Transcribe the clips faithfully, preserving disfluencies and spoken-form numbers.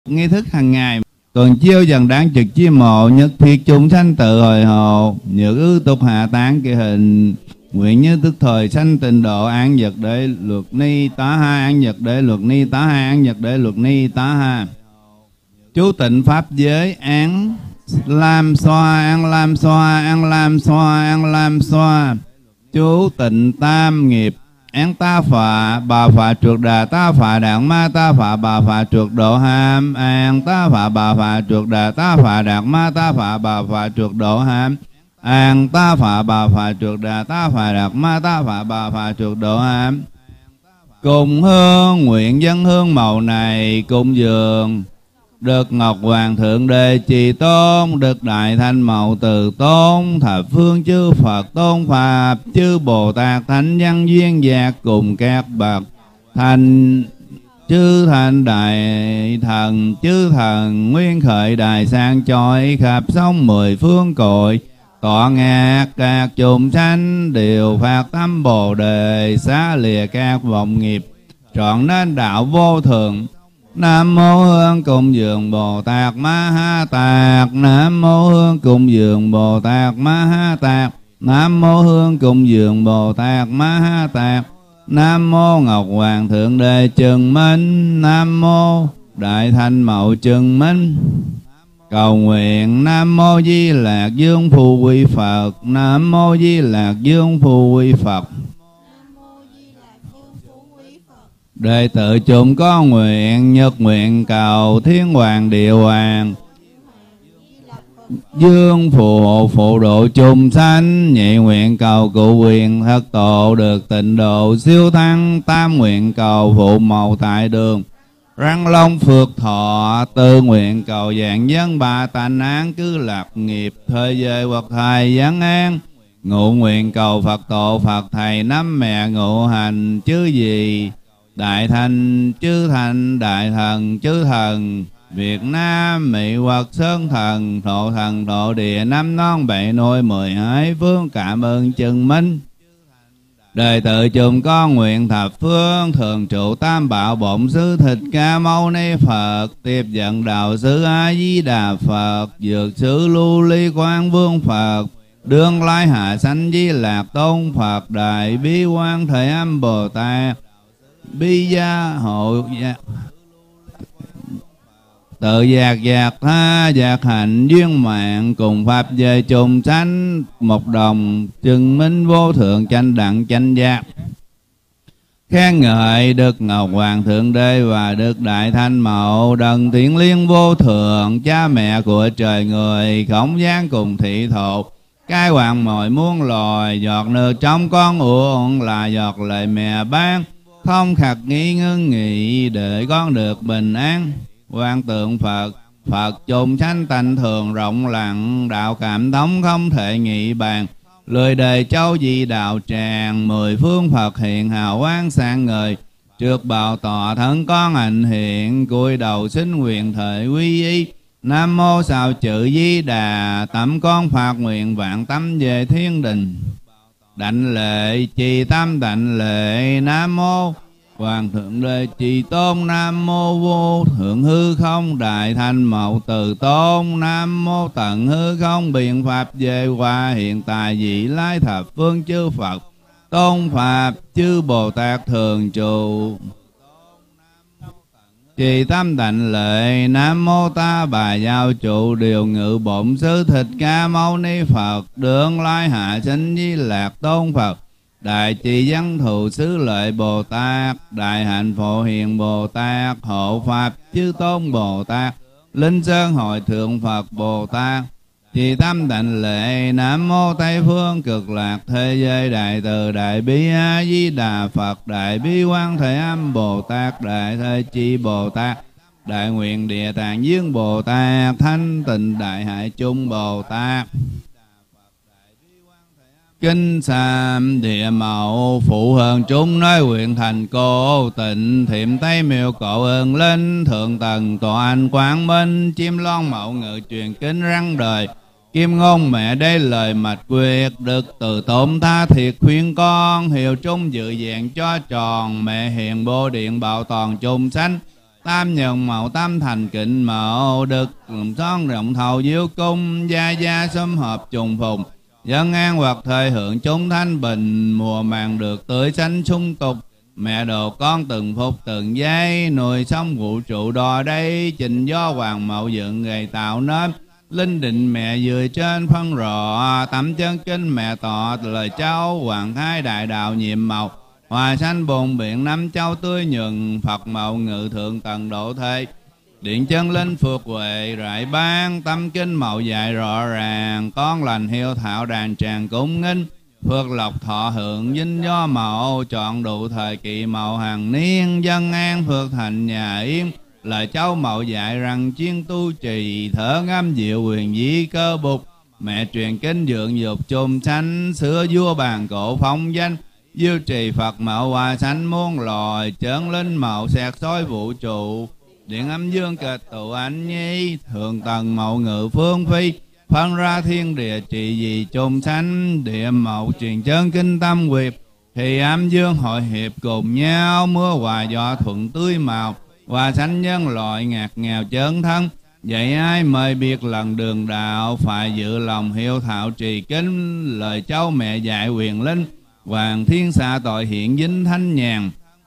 nghi thức hàng ngày. Tuần chiêu dần đáng trực chi mộ, nhất thiết chúng sanh tự hồi hộ, nhược ư tục hạ tán kỳ hình. Nguyện như tức thời sanh tịnh độ, an nhật để luật ni tá ha, an nhật để luật ni tá ha, an nhật để luật ni tá ha. Chú tịnh pháp giới án lam xoa, an lam xoa, an lam xoa, an lam xoa. Chú tịnh tam nghiệp án ta phạ, bà phạ trượt đà ta phạ đạn ma ta phạ, bà phạ trượt độ ham. An ta phạ, bà phạ trượt đà ta phạ đạn ma ta phạ, bà phạ trượt độ ham. An ta phạ, bà phạ trượt đà ta phạ đạt ma ta phạ, bà phạ trượt độ ham. Cùng hương nguyện dân hương màu này cung dường Đức Ngọc Hoàng Thượng Đế Trì Tôn, Đức Đại Thanh Mậu Từ Tôn, thập phương chư Phật Tôn Pháp, chư Bồ Tát Thánh Nhân Duyên Giác cùng các bậc thành chư thành đại thần, chư thần nguyên khởi đại sang chói khắp sông mười phương cội. Tọa ngạc các chúng sanh đều phát tâm Bồ Đề, xá lìa các vọng nghiệp, trọn nên đạo vô thượng. Nam mô Hương Cung Dường Bồ Tát Ma Ha Tát, Nam mô Hương Cung Dường Bồ Tát Ma Ha Tát, Nam mô Hương Cung Dường Bồ Tát Ma Ha Tát, Nam mô Ngọc Hoàng Thượng Đế Chứng Minh, Nam mô Đại Thanh Mậu Chứng Minh. Cầu nguyện Nam mô Di Lạc Dương Phù Quy Phật, Nam mô Di Lạc Dương Phù Quy Phật. Đệ tử chúng có nguyện nhất nguyện cầu Thiên Hoàng Địa Hoàng Dương phù hộ phụ độ chúng sanh, nhị nguyện cầu cụ quyền thất tổ được tịnh độ siêu thăng, tam nguyện cầu phụ màu tại đường Răng Long Phước Thọ, tư nguyện cầu dạng dân ba tánh án cứ lập nghiệp thời giới hoặc thầy giáng an, ngụ nguyện cầu Phật tổ Phật thầy năm mẹ ngụ hành chứ gì đại thành chư thành đại thần chư thần Việt Nam Mỹ hoặc Sơn thần thọ thần thọ địa năm non bảy nôi mười hai phương cảm ơn chứng minh. Đệ tử chúng con nguyện thập phương thường trụ tam bảo bổn sư Thích Ca Mâu Ni Phật, tiếp dẫn đạo sư A Di Đà Phật, dược sư Lưu Ly Quang Vương Phật, đương lai hạ sanh Di Lạc Tôn Phật, đại bi quan Thế Âm Bồ Tát, bi gia hộ gia tự giác giác tha giác hạnh duyên mạng, cùng pháp về trùng sanh một đồng chứng minh vô thượng chánh đẳng chánh giác. Khen ngợi Đức Ngọc Hoàng Thượng Đế và Đức Đại Thanh Mậu, đấng thiện liên vô thượng, cha mẹ của trời người, không gian cùng thị thổ, cai hoàng mọi muôn loài, giọt nước trong con uổng là giọt lời mẹ ban, không khắc nghi ngưng nghị để con được bình an. Quan tượng Phật, Phật chúng sanh tánh thường rộng lặng, đạo cảm thống không thể nghị bàn, lười đề châu di đạo tràng, mười phương Phật hiện hào quang sáng ngời, trước bào tọa thân con ảnh hiện, cúi đầu xin nguyện thể quy y. Nam mô sao chữ Di Đà, tâm con phát nguyện vạn tâm về thiên đình. Đảnh lễ trì tâm đảnh lễ, Nam mô Hoàng Thượng Đế Trì Tôn, Nam mô Vô Thượng Hư Không Đại Thanh Mậu Từ Tôn, Nam mô Tận Hư Không biện pháp về qua hiện tại vị lai thập phương chư Phật Tôn Pháp chư Bồ Tát thường trụ. Trì tâm đảnh lễ, Nam mô Ta Bà Giáo Trụ Điều Ngự Bổn Sư Thích Ca Mâu Ni Phật, đương lai hạ sinh Di Lạc Tôn Phật, đại trì văn thù xứ lợi Bồ Tát, đại hạnh phổ hiền Bồ Tát, hộ pháp chư tôn Bồ Tát, linh sơn hội thượng Phật Bồ Tát. Trì tâm đảnh lễ, Nam mô Tây Phương Cực Lạc Thế Giới Đại Từ Đại Bi A Di Đà Phật, đại bi quan Thế Âm Bồ Tát, đại Thế Chi Bồ Tát, đại nguyện Địa Tạng Dương Bồ Tát, thanh tịnh đại hải chung Bồ Tát. Kinh Sàm Địa Mậu phụ hơn chúng nói nguyện thành cô tịnh, thiệm Tây miêu cổ ơn linh thượng tầng tòa anh quang minh, chim loan mậu ngự truyền kinh răng đời, kim ngôn mẹ đây lời mạch quyết, đức từ tốn tha thiệt khuyên con, hiệu trung dự dạng cho tròn, mẹ hiền bồ điện bảo toàn chung sanh, tam nhân mậu tam thành kịnh mậu đức lòng son rộng thầu diêu cung gia gia sum hợp trùng phùng dân an hoặc thời hưởng chúng thanh bình mùa màng được tưới xanh sung tục mẹ đồ con từng phút từng giây nồi xong vũ trụ đò đây trình do hoàng mậu dựng gầy tạo nên linh định mẹ dưới trên phân rõ tắm chân kinh mẹ tỏ lời cháu hoàng thái đại đạo nhiệm màu hòa sanh bồn biển năm châu tươi nhuần Phật mậu ngự thượng tầng độ thế điện chân linh phước huệ rải ban tâm kinh mậu dạy rõ ràng con lành hiếu thảo đàn tràng cúng nghinh phước lộc thọ hưởng vinh do mậu chọn đủ thời kỳ mậu hàng niên dân an phước thành nhà yên lời cháu mậu dạy rằng chuyên tu trì thở ngâm diệu quyền dĩ cơ bục mẹ truyền kinh dưỡng dục chùm sanh xưa vua bàn cổ phong danh diêu trì Phật mậu hòa sanh muôn loài chơn linh mậu xẹt soi vũ trụ điện âm dương kịch tụ anh nhi thường tầng mậu ngự phương phi phân ra thiên địa trị vì chùm sanh địa mậu truyền chân kinh tâm quyệt thì âm dương hội hiệp cùng nhau mưa hòa gió thuận tươi màu hòa sanh nhân loại ngạt nghèo chơn thân vậy ai mời biết lần đường đạo phải giữ lòng hiếu thảo trì kinh lời cháu mẹ dạy quyền linh hoàng thiên xạ tội hiện dính thanh nhàn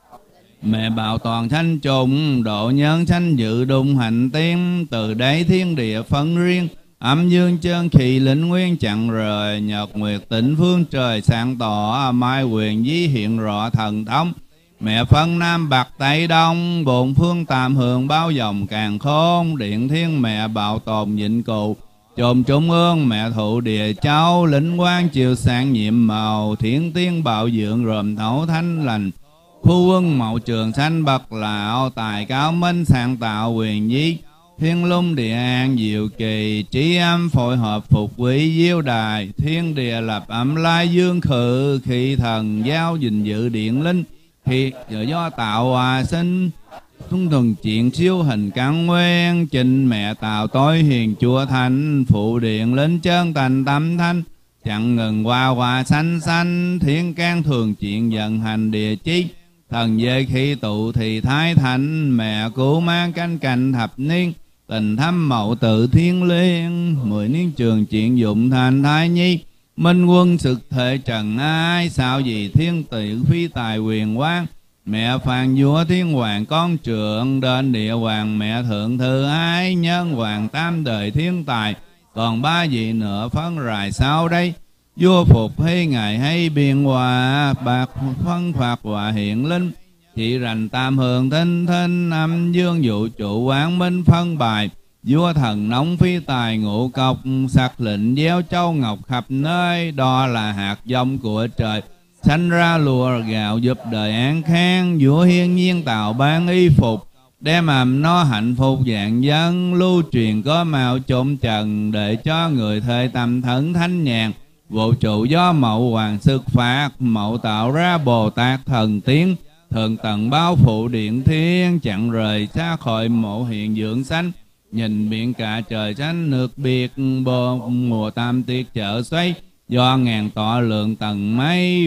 mẹ bảo toàn thanh trùng độ nhân sanh dự đùng hạnh tiên từ đấy thiên địa phân riêng âm dương chân khí lĩnh nguyên chặn rời nhật nguyệt tịnh phương trời sáng tỏ mai quyền dí hiện rõ thần thông mẹ phân nam bắc tây đông bổn phương tam hưởng bao dòng càng khôn điện thiên mẹ bảo tồn vĩnh cửu chồm trung ương mẹ thụ địa cháu lĩnh quang chiều sáng nhiệm màu thiên tiên bảo dưỡng rồm thấu thanh lành phu quân mậu trường sanh bậc lão tài cao minh sáng tạo quyền dí thiên lung địa an diệu kỳ trí âm phối hợp phục quý diêu đài thiên địa lập âm lai dương khự khi thần giao gìn giữ điện linh khi do tạo hòa sinh tung tuần chuyện siêu hình căn nguyên trình mẹ tạo tối hiền chùa thành phụ điện lên chân thành tâm thanh chẳng ngừng qua hòa xanh xanh thiên can thường chuyện vận hành địa chi thần về khi tụ thì thái thành mẹ cứu mang canh cành thập niên tình thâm mậu tự thiên liên mười niên trường chuyện dụng thành thái nhi minh quân thực thể trần ai sao gì thiên tỷ phi tài quyền quang mẹ phàn vua thiên hoàng con trượng đến địa hoàng mẹ thượng thư ái nhân hoàng tam đời thiên tài còn ba vị nữa phân rài sau đây vua phục hay ngày hay biên hòa bạc phân phạt hòa hiện linh chỉ rành tam hưởng tinh thinh âm dương vũ trụ quán minh phân bài vua thần nóng phi tài ngũ cọc sặc lệnh gieo châu ngọc khắp nơi đó là hạt giống của trời sanh ra lùa gạo giúp đời an khang vua hiên nhiên tạo ban y phục đem ầm nó hạnh phúc dạng dân lưu truyền có màu trộm trần để cho người thời tâm thẫn thanh nhàn vũ trụ do mậu hoàng xuất phát mậu tạo ra Bồ Tát thần tiến thường tận bao phủ điện thiên chặn rời xa khỏi mộ hiện dưỡng sanh nhìn biển cả trời xanh nước biệt bờ mùa tam tiết chợ xoay do ngàn tọa lượng tầng mây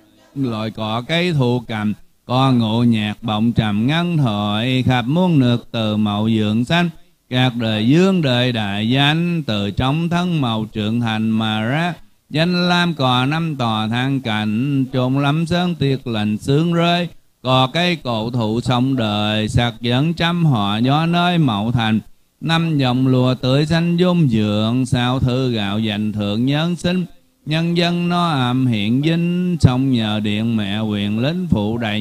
loại cỏ cây thụ cầm con ngộ nhạc bọng trầm ngân thoại khắp muôn nước từ mậu dưỡng sanh các đời dương đời đại danh từ trong thân màu trưởng thành mà ra danh lam cò năm tòa thang cảnh trồn lắm sơn tiệc lành sướng rơi cò cây cổ thụ sông đời sạc dẫn trăm họ gió nơi mậu thành năm dòng lùa tưới xanh dung dưỡng sao thư gạo dành thượng nhân sinh nhân dân nó ầm hiện vinh xong nhờ điện mẹ quyền lính phụ đầy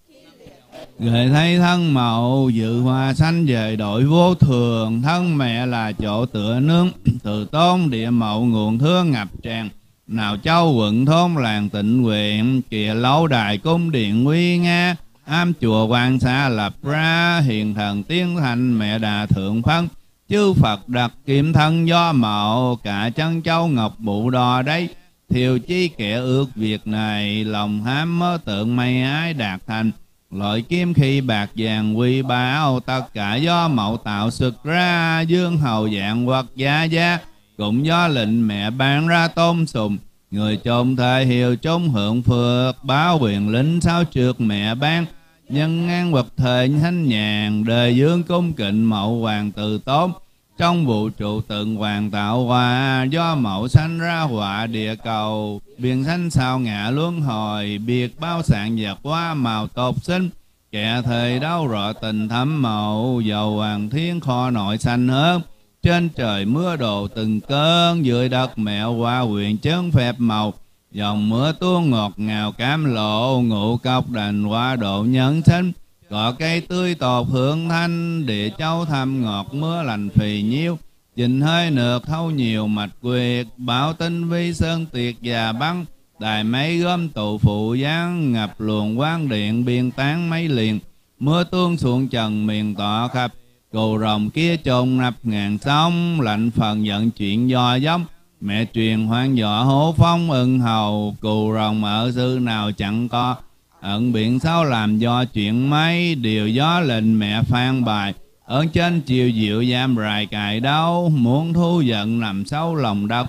gửi thấy thân mậu dự hòa sanh về đội vô thường thân mẹ là chỗ tựa nương từ tôn địa mậu nguồn thương ngập tràn nào châu quận thôn làng tịnh nguyện kìa lâu đài cung điện nguy nga am chùa quan xa lập ra hiền thần tiến thành mẹ đà thượng phân chư Phật đặt kiểm thân do mậu cả chân châu ngọc bụ đò đấy thiều chi kẻ ước việc này lòng ham mơ tượng mây ái đạt thành loại kim khi bạc vàng quy bảo tất cả do mậu tạo xuất ra dương hầu dạng hoặc gia gia cũng do lệnh mẹ ban ra tôn sùng người chôn thời hiệu trung hưởng phước báo quyền lính sao trượt mẹ ban nhân an vật thời thanh nhàn, đời dương cung kịnh mậu hoàng từ tốn. Trong vũ trụ tượng hoàng tạo hóa, do mậu sanh ra họa địa cầu. Biển sanh sao ngã luân hồi, biệt bao sạn vật hóa màu tột sinh. Kẻ thời đau rõ tình thấm mậu, dầu hoàng thiên kho nội xanh hơn. Trên trời mưa đổ từng cơn, dưới đất mẹ qua huyện chấn phép màu. Dòng mưa tuôn ngọt ngào cam lộ, ngũ cốc đành qua độ nhân sinh. Cỏ cây tươi tột hương thanh, địa châu thăm ngọt mưa lành phì nhiêu. Dình hơi nước thâu nhiều mạch quyệt, bảo tinh vi sơn tiệt và băng. Đài máy gom tụ phụ giáng, ngập luồng quang điện biên tán mấy liền. Mưa tuôn xuống trần miền tọa khắp, cầu rồng kia chôn nắp ngàn sông. Lạnh phần giận chuyện do giống, mẹ truyền hoang dọa hố phong ưng hầu. Cù rồng ở sư nào chẳng có, ẩn biển sao làm do chuyện mấy. Điều gió lệnh mẹ phan bài, ơn trên chiều diệu giam rài cài đau. Muốn thu giận nằm sâu lòng đất,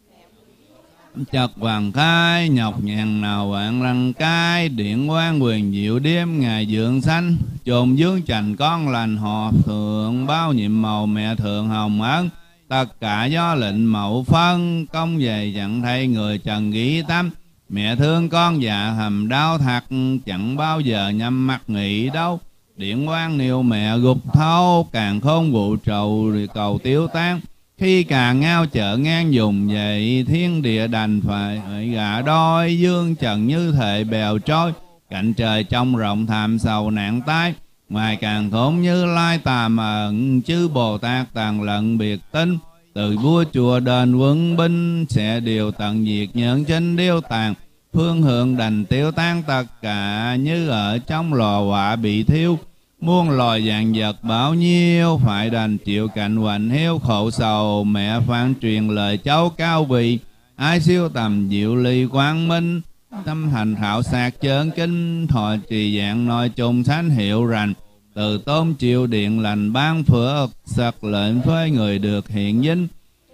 chật hoàng khai nhọc nhằn nào vạn răng cai. Điện quan quyền diệu đêm ngày dưỡng sanh, chồn dương chành con lành họ thượng. Bao nhiệm màu mẹ thượng hồng ân, tất cả do lệnh mậu phân. Công về chẳng thay người trần nghĩ tâm, mẹ thương con dạ hầm đau thật. Chẳng bao giờ nhắm mắt nghĩ đâu, điện quan nêu mẹ gục thâu. Càng khôn vụ trầu cầu tiêu tan, khi càng ngao chợ ngang dùng vậy. Thiên địa đành phải gạ đôi, dương trần như thể bèo trôi. Cạnh trời trong rộng thảm sầu nạn tai, ngoài càng khốn như lai tà ẩn. Chứ Bồ Tát tàn lận biệt tinh, từ vua chùa đền quân binh. Sẽ điều tận diệt nhẫn trên điêu tàn, phương hướng đành tiêu tan tất cả. Như ở trong lò hỏa bị thiêu, muôn loài vạn vật bao nhiêu. Phải đành chịu cảnh hoành hiếu khổ sầu, mẹ phán truyền lời cháu cao vị. Ai siêu tầm diệu ly quang minh, tâm hành khảo sát chơn kinh. Thọ trì dạng nói chung sánh hiệu rành, từ tôn triều điện lành ban phước. Sặc lệnh với người được hiện vinh,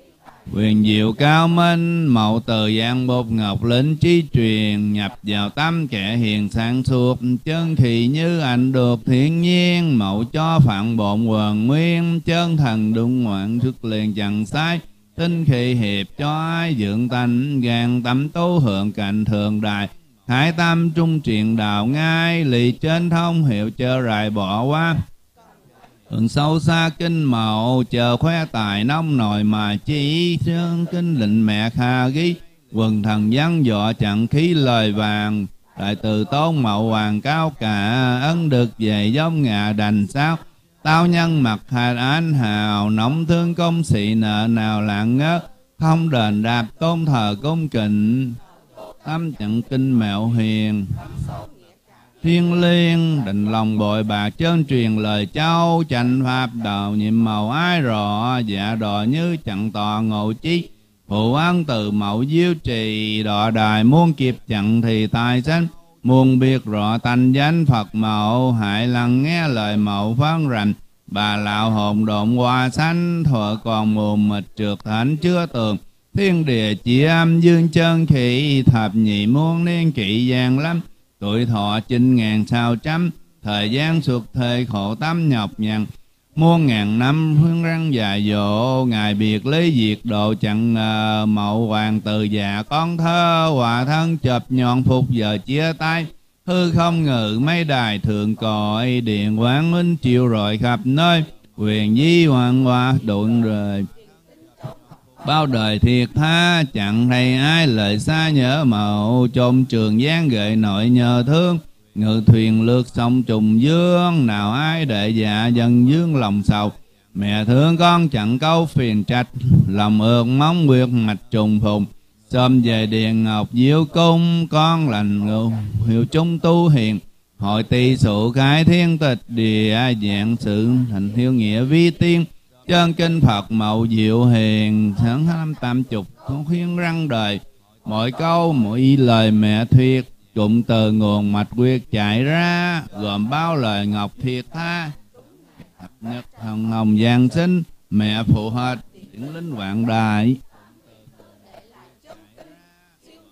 quyền diệu cao minh. Mậu từ giang bột ngọc lĩnh trí truyền, nhập vào tâm kẻ hiền sáng suốt. Chân thì như ảnh được thiên nhiên, mậu cho phạn bộn quần nguyên. Chân thần đúng ngoạn xuất liền chẳng sai, tinh khí hiệp cho ai dưỡng tánh. Gan tâm tu hưởng cạnh thường đại, thái tâm trung truyền đạo ngay. Lì trên thông hiệu chơ rài bỏ qua, hưởng sâu xa kinh mậu. Chờ khoe tài nông nồi mà chi, sơn kinh lệnh mẹ kha ghi. Quần thần văn dọ chẳng khí lời vàng, đại từ tôn mậu hoàng cao cả. Ân được về giống ngà đành sao, tao nhân mặt hạt anh hào. Nóng thương công sĩ nợ nào lạng ngớt, không đền đạp tôn thờ cung kịnh. Tâm chẳng kinh mẹo hiền, thiên liên định lòng bội bạc. Chân truyền lời châu, chánh pháp đạo nhiệm màu ái rõ. Dạ đò như chẳng tọa ngộ chí, phụ ăn từ mậu diêu trì. Đọ đài muôn kiếp chẳng thì tài sanh, muôn biết rõ tánh danh Phật mậu. Hãy lắng nghe lời mậu phán rành, bà lão hồn độn hoa xanh. Thuở còn mù mịt trượt thánh chưa tường, thiên địa chỉ âm dương chân khí. Thập nhị muôn niên kỵ gian lắm, tuổi thọ chín ngàn sao trăm. Thời gian suốt thời khổ tâm nhọc nhằn, muôn ngàn năm huyên răng dài dỗ. Ngài biệt lý diệt độ chẳng ngờ, mậu hoàng từ già con thơ. Hòa thân chập nhọn phục giờ chia tay, hư không ngự mấy đài thượng cõi. Điện quán minh chiều rọi khắp nơi, quyền di hoàng hoa độn rời. Bao đời thiệt tha chẳng thấy ai lời xa nhớ mậu. Trong trường giang gợi nội nhờ thương, ngự thuyền lướt sông trùng dương. Nào ai để dạ dần dương lòng sầu, mẹ thương con chẳng câu phiền trách. Lòng ước mong nguyệt mạch trùng phùng, sớm về điện ngọc diệu cung. Con lành ngưu hiệu chúng tu hiền, hội tỳ sụ khai thiên tịch địa. Dạng sự thành hiếu nghĩa vi tiên, chân kinh Phật mậu diệu hiền. Tháng năm tam chục khuyên răng đời, mỗi câu mỗi lời mẹ thuyết. Cụm từ nguồn mạch quyệt chạy ra, gồm bao lời ngọc thiệt tha. Thập nhất hồng hồng giang sinh, mẹ phụ hết điển lính vạn đại.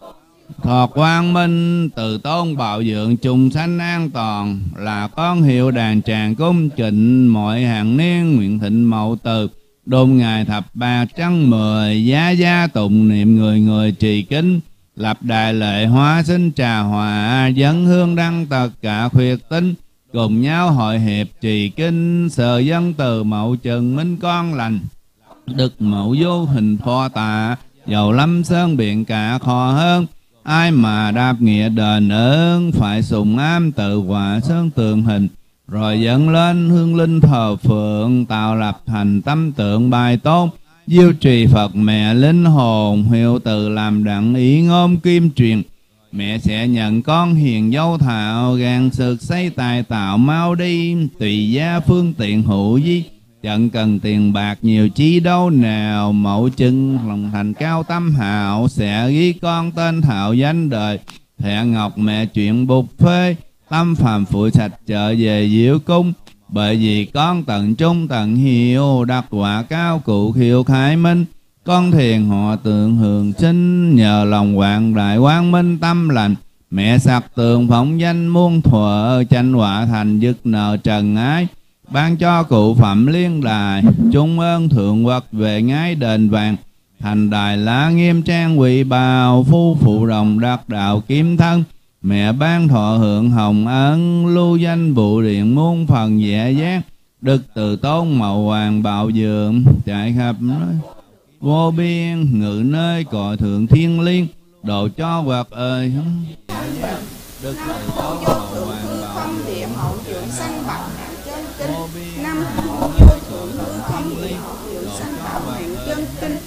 Thọ quang minh từ tôn bảo dưỡng chúng sanh an toàn, là con hiệu đàn tràng cung trịnh mọi hàng niên nguyện thịnh mậu từ. Đôn ngày thập bát trăng mười, giá giá tụng niệm người người trì kính. Lập đại lệ hóa sinh trà hòa, dẫn hương đăng tất cả khuyết tính. Cùng nhau hội hiệp trì kinh, sở dân từ mậu trần minh con lành. Đức mậu vô hình pho tạ, dầu lâm sơn biện cả khó hơn. Ai mà đáp nghĩa đền ơn, phải sùng ám tự hòa sơn tường hình. Rồi dẫn lên hương linh thờ phượng, tạo lập thành tâm tượng bài tôn. Diêu trì Phật mẹ linh hồn, hiệu từ làm đặng ý ngôn kim truyền. Mẹ sẽ nhận con hiền dâu thạo, gan sực xây tài tạo mau đi. Tùy giá phương tiện hữu di, chẳng cần tiền bạc nhiều chí đâu nào. Mẫu chân lòng thành cao tâm hạo, sẽ ghi con tên thạo danh đời. Thẹ ngọc mẹ chuyện bục phê, tâm phàm phụ sạch trở về diệu cung. Bởi vì con tận trung tận hiếu, đặc quả cao cụ khiêu khai minh. Con thiền họ tượng hưởng sinh, nhờ lòng hoàng đại quang minh tâm lành. Mẹ sặc tường phóng danh muôn thuở, tranh họa thành dứt nợ trần ái. Ban cho cụ phẩm liên đài, trung ơn thượng quốc về ngái đền vàng. Thành đài lá nghiêm trang quỳ bào, phu phụ đồng đắc đạo kiếm thân. Mẹ ban thọ hưởng hồng ân, lưu danh vụ điện muôn phần dễ giác. Đức từ tôn mậu hoàng bảo dưỡng, chạy khắp nơi vô biên, ngự nơi cội thượng thiên liêng. Độ cho Phật ơi, Đức từ tôn mậu hoàng bảo dưỡng, hậu dưỡng sanh bảo hạnh chân kinh. vô biên, Năm ngự vô nơi thượng cội hư thượng không thiên địa liêng. hậu dưỡng Độ sanh cho bảo Phật hạnh ơi. chân kinh.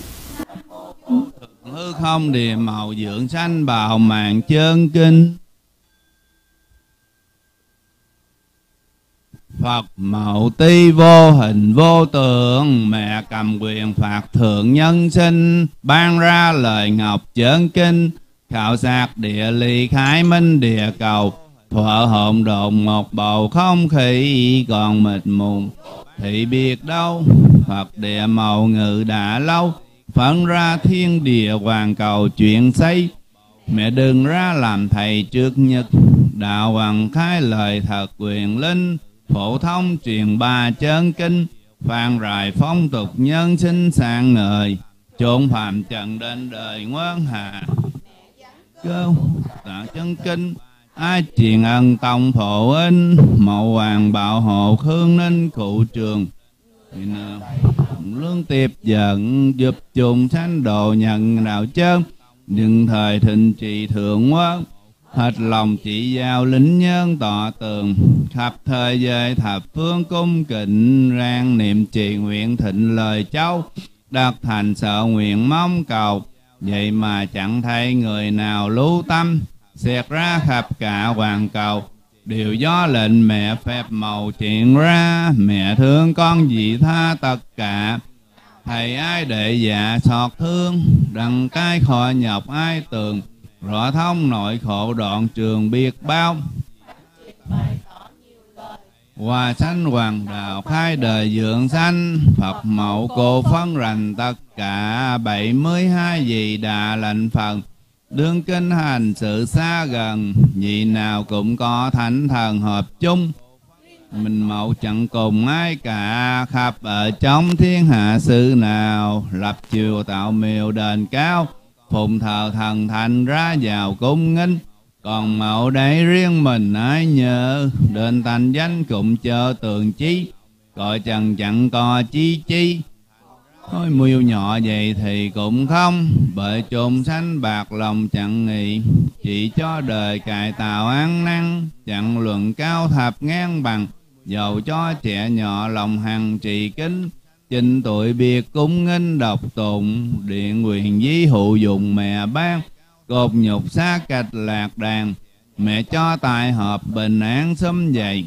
Hư không địa màu dưỡng sanh bào mạng chân kinh. Phật mậu ti vô hình vô tượng, mẹ cầm quyền phạt thượng nhân sinh. Ban ra lời ngọc chân kinh, khảo sát địa lý khai minh địa cầu. Thuở hỗn độn một bầu không khí, còn mịt mùng thì biết đâu. Phật địa màu ngự đã lâu, phân ra thiên địa hoàn cầu chuyện xây. Mẹ đừng ra làm thầy trước nhất, đạo hoàng khai lời thật quyền linh. Phổ thông truyền ba chân kinh, phan rài phong tục nhân sinh sang ngời. Chốn phàm trần đến đời ngoan hạ, cơ tạ chân kinh. Ai truyền ân tông phổ in, mậu hoàng bảo hộ khương ninh cụ trường. Lương tiếp dẫn giúp chúng sanh độ nhận đạo chân. Nhưng thời thịnh trị thượng quốc, hết lòng chỉ giao lính nhân tọa tường. Khắp thời giới thập phương cung kính, rang niệm trì nguyện thịnh lời châu. Đạt thành sợ nguyện mong cầu, vậy mà chẳng thấy người nào lưu tâm. Xẹt ra khắp cả hoàn cầu, đều do lệnh mẹ phép màu chuyện ra. Mẹ thương con vị tha tất cả, thầy ai để dạ xót thương. Đặng cái khó nhọc ai tường, rõ thông nội khổ đoạn trường biết bao. Hòa sanh hoàng đạo khai đời dưỡng sanh, Phật mậu cô phân rành tất cả. Bảy mươi hai vị đà lệnh phần, đương kinh hành sự xa gần. Vị nào cũng có thánh thần hợp chung, mình mậu chẳng cùng ai cả. Khắp ở trong thiên hạ sự nào, lập chùa tạo miếu đền cao. Phụng thờ thần thành ra vào cung nghinh, còn mậu đấy riêng mình ai nhớ. Đền thành danh cũng chờ tường chi, coi chẳng chẳng có chi chi. Thôi mưu nhỏ vậy thì cũng không, bởi chôn sanh bạc lòng chẳng nghĩ. Chỉ cho đời cải tạo ăn năn, chẳng luận cao thập ngang bằng. Dầu cho trẻ nhỏ lòng hằng trì kính, chinh tuổi biệt cúng nghinh độc tụng. Điện quyền dí hụ dùng mẹ ban, cột nhục xa cách lạc đàn. Mẹ cho tài hợp bình an sớm dậy,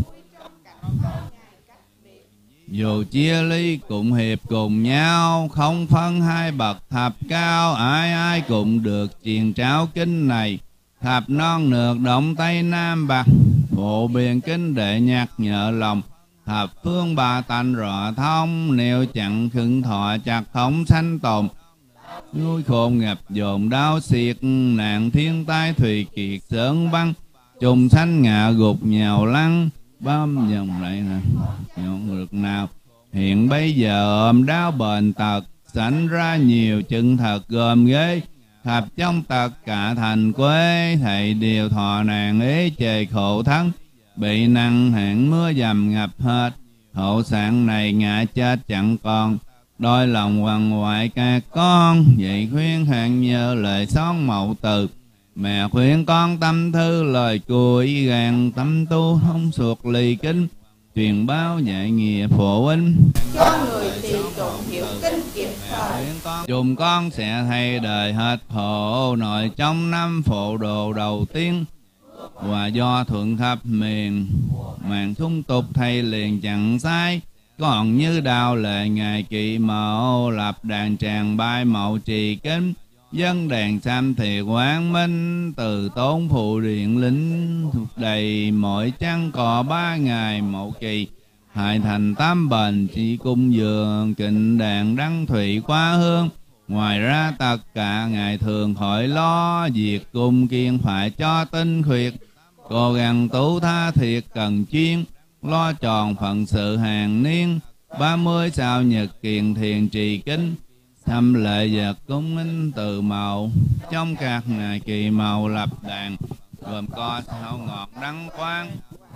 dù chia ly cũng hiệp cùng nhau. Không phân hai bậc thập cao, ai ai cũng được truyền trao kinh này. Thập non nước đông tây nam bắc, phổ biến kinh để nhắc nhở lòng. Thập phương ba tánh rõ thông, nếu chẳng khưng thọ chặt không sanh tồn. Núi khôn ngập dồn đau xiết, nạn thiên tai thùy kiệt sớm băng, trùng sanh ngạ gục nhào lăn, bám dòng lại nè nhọn được nào. Hiện bây giờ ôm đau bền tật, sanh ra nhiều chân thật gồm ghế, thập trong tất cả thành quê, thầy điều thọ nàng ế chề khổ thân, bị năng hạn mưa dầm ngập hết, hậu sản này ngã chết chẳng còn, đôi lòng quằn ngoại các con, vậy khuyên hạn nhớ lời xón mậu từ, mẹ khuyên con tâm thư lời cuối gàn, tâm tu không suột ly kinh, truyền báo dạy nghĩa phổ inh, cho người tỳ tụng hiểu kinh kịp thời. Chùm con sẽ thay đời hết khổ, nội trong năm phổ đồ đầu tiên, và do thuận khắp miền, màn thung tục thay liền chẳng sai, còn như đào lệ ngài kỵ mẫu, lập đàn tràng bay mậu trì kính, dân đàn sam thì quang minh, từ tốn phụ điện lính thuộc đầy, mỗi trăng cò ba ngày mậu kỳ, hại thành tám bền chỉ cung dường, kịnh đàn đăng thủy qua hương. Ngoài ra tất cả ngày thường khỏi lo, việc cung kiên phải cho tinh khuyết, cố gắng tú tha thiệt cần chuyên, lo tròn phận sự hàng niên, ba mươi sao nhật kiền thiền trì kính, thăm lệ vật cúng ính từ màu, trong các ngày kỳ màu lập đàn, gồm có sao ngọt đắng quang,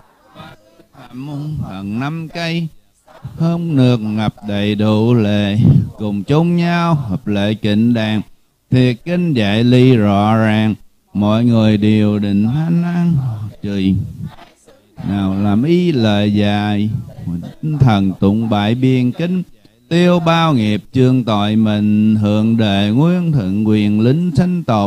mung thần năm cây, hương nước ngập đầy đủ lệ, cùng chung nhau hợp lệ kịnh đàn, thiệt kinh dạy ly rõ ràng, mọi người đều định thanh an trì, nào làm ý lời dài, tinh thần tụng bại biên kính, tiêu bao nghiệp chương tội mình, hưởng đệ nguyên thượng quyền lính sinh tồn,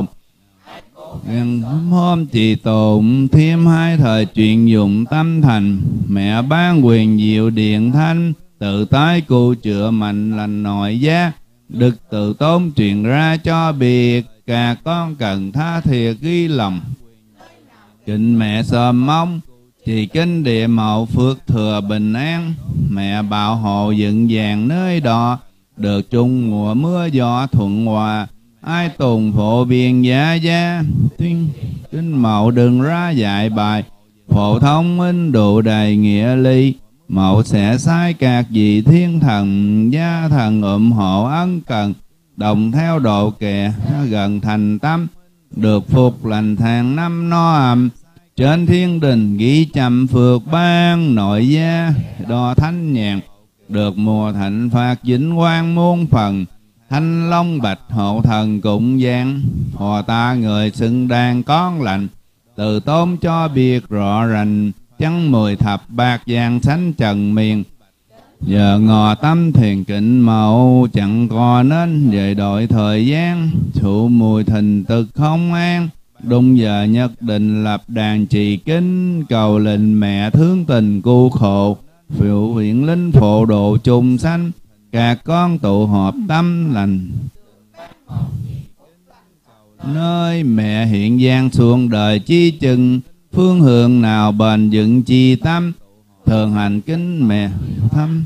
gần hôm trì tụng thêm hai thời chuyện dụng tâm thành, mẹ ban quyền diệu điện thanh, tự tái cụ chữa mạnh lành nội giác, đức tự tôn truyền ra cho biệt, cả con cần tha thiệt ghi lòng, kính mẹ sờm mong, trì kinh địa mậu phước thừa bình an, mẹ bảo hộ dựng vàng nơi đó, được chung mùa mưa gió thuận hòa, ai tùng phổ biên giá gia, tuyên kinh mậu đừng ra dạy bài, phổ thông minh độ đầy nghĩa ly, mậu sẽ sai các vị thiên thần, gia thần ủng hộ ân cần, đồng theo độ kẻ gần thành tâm, được phục lành tháng năm no ẩm, trên thiên đình ghi chậm phược ban, nội gia đo thánh nhàn, được mùa thạnh phạt vĩnh quang muôn phần, thanh long bạch hộ thần cũng gian, hòa ta người xưng đàn con lành, từ tôn cho biệt rõ rành, chăng mười thập bạc vàng sánh trần miền, giờ ngò tâm thiền kịnh mậu, chẳng có nên về đội thời gian, thụ mùi thình thực không an, đúng giờ nhất định lập đàn trì kính, cầu lệnh mẹ thương tình cu khổ, phiệu viện linh phổ độ chung sanh, các con tụ họp tâm lành, nơi mẹ hiện gian xuống đời chi chừng, phương hướng nào bền vững chi tâm, thường hành kính mẹ thăm,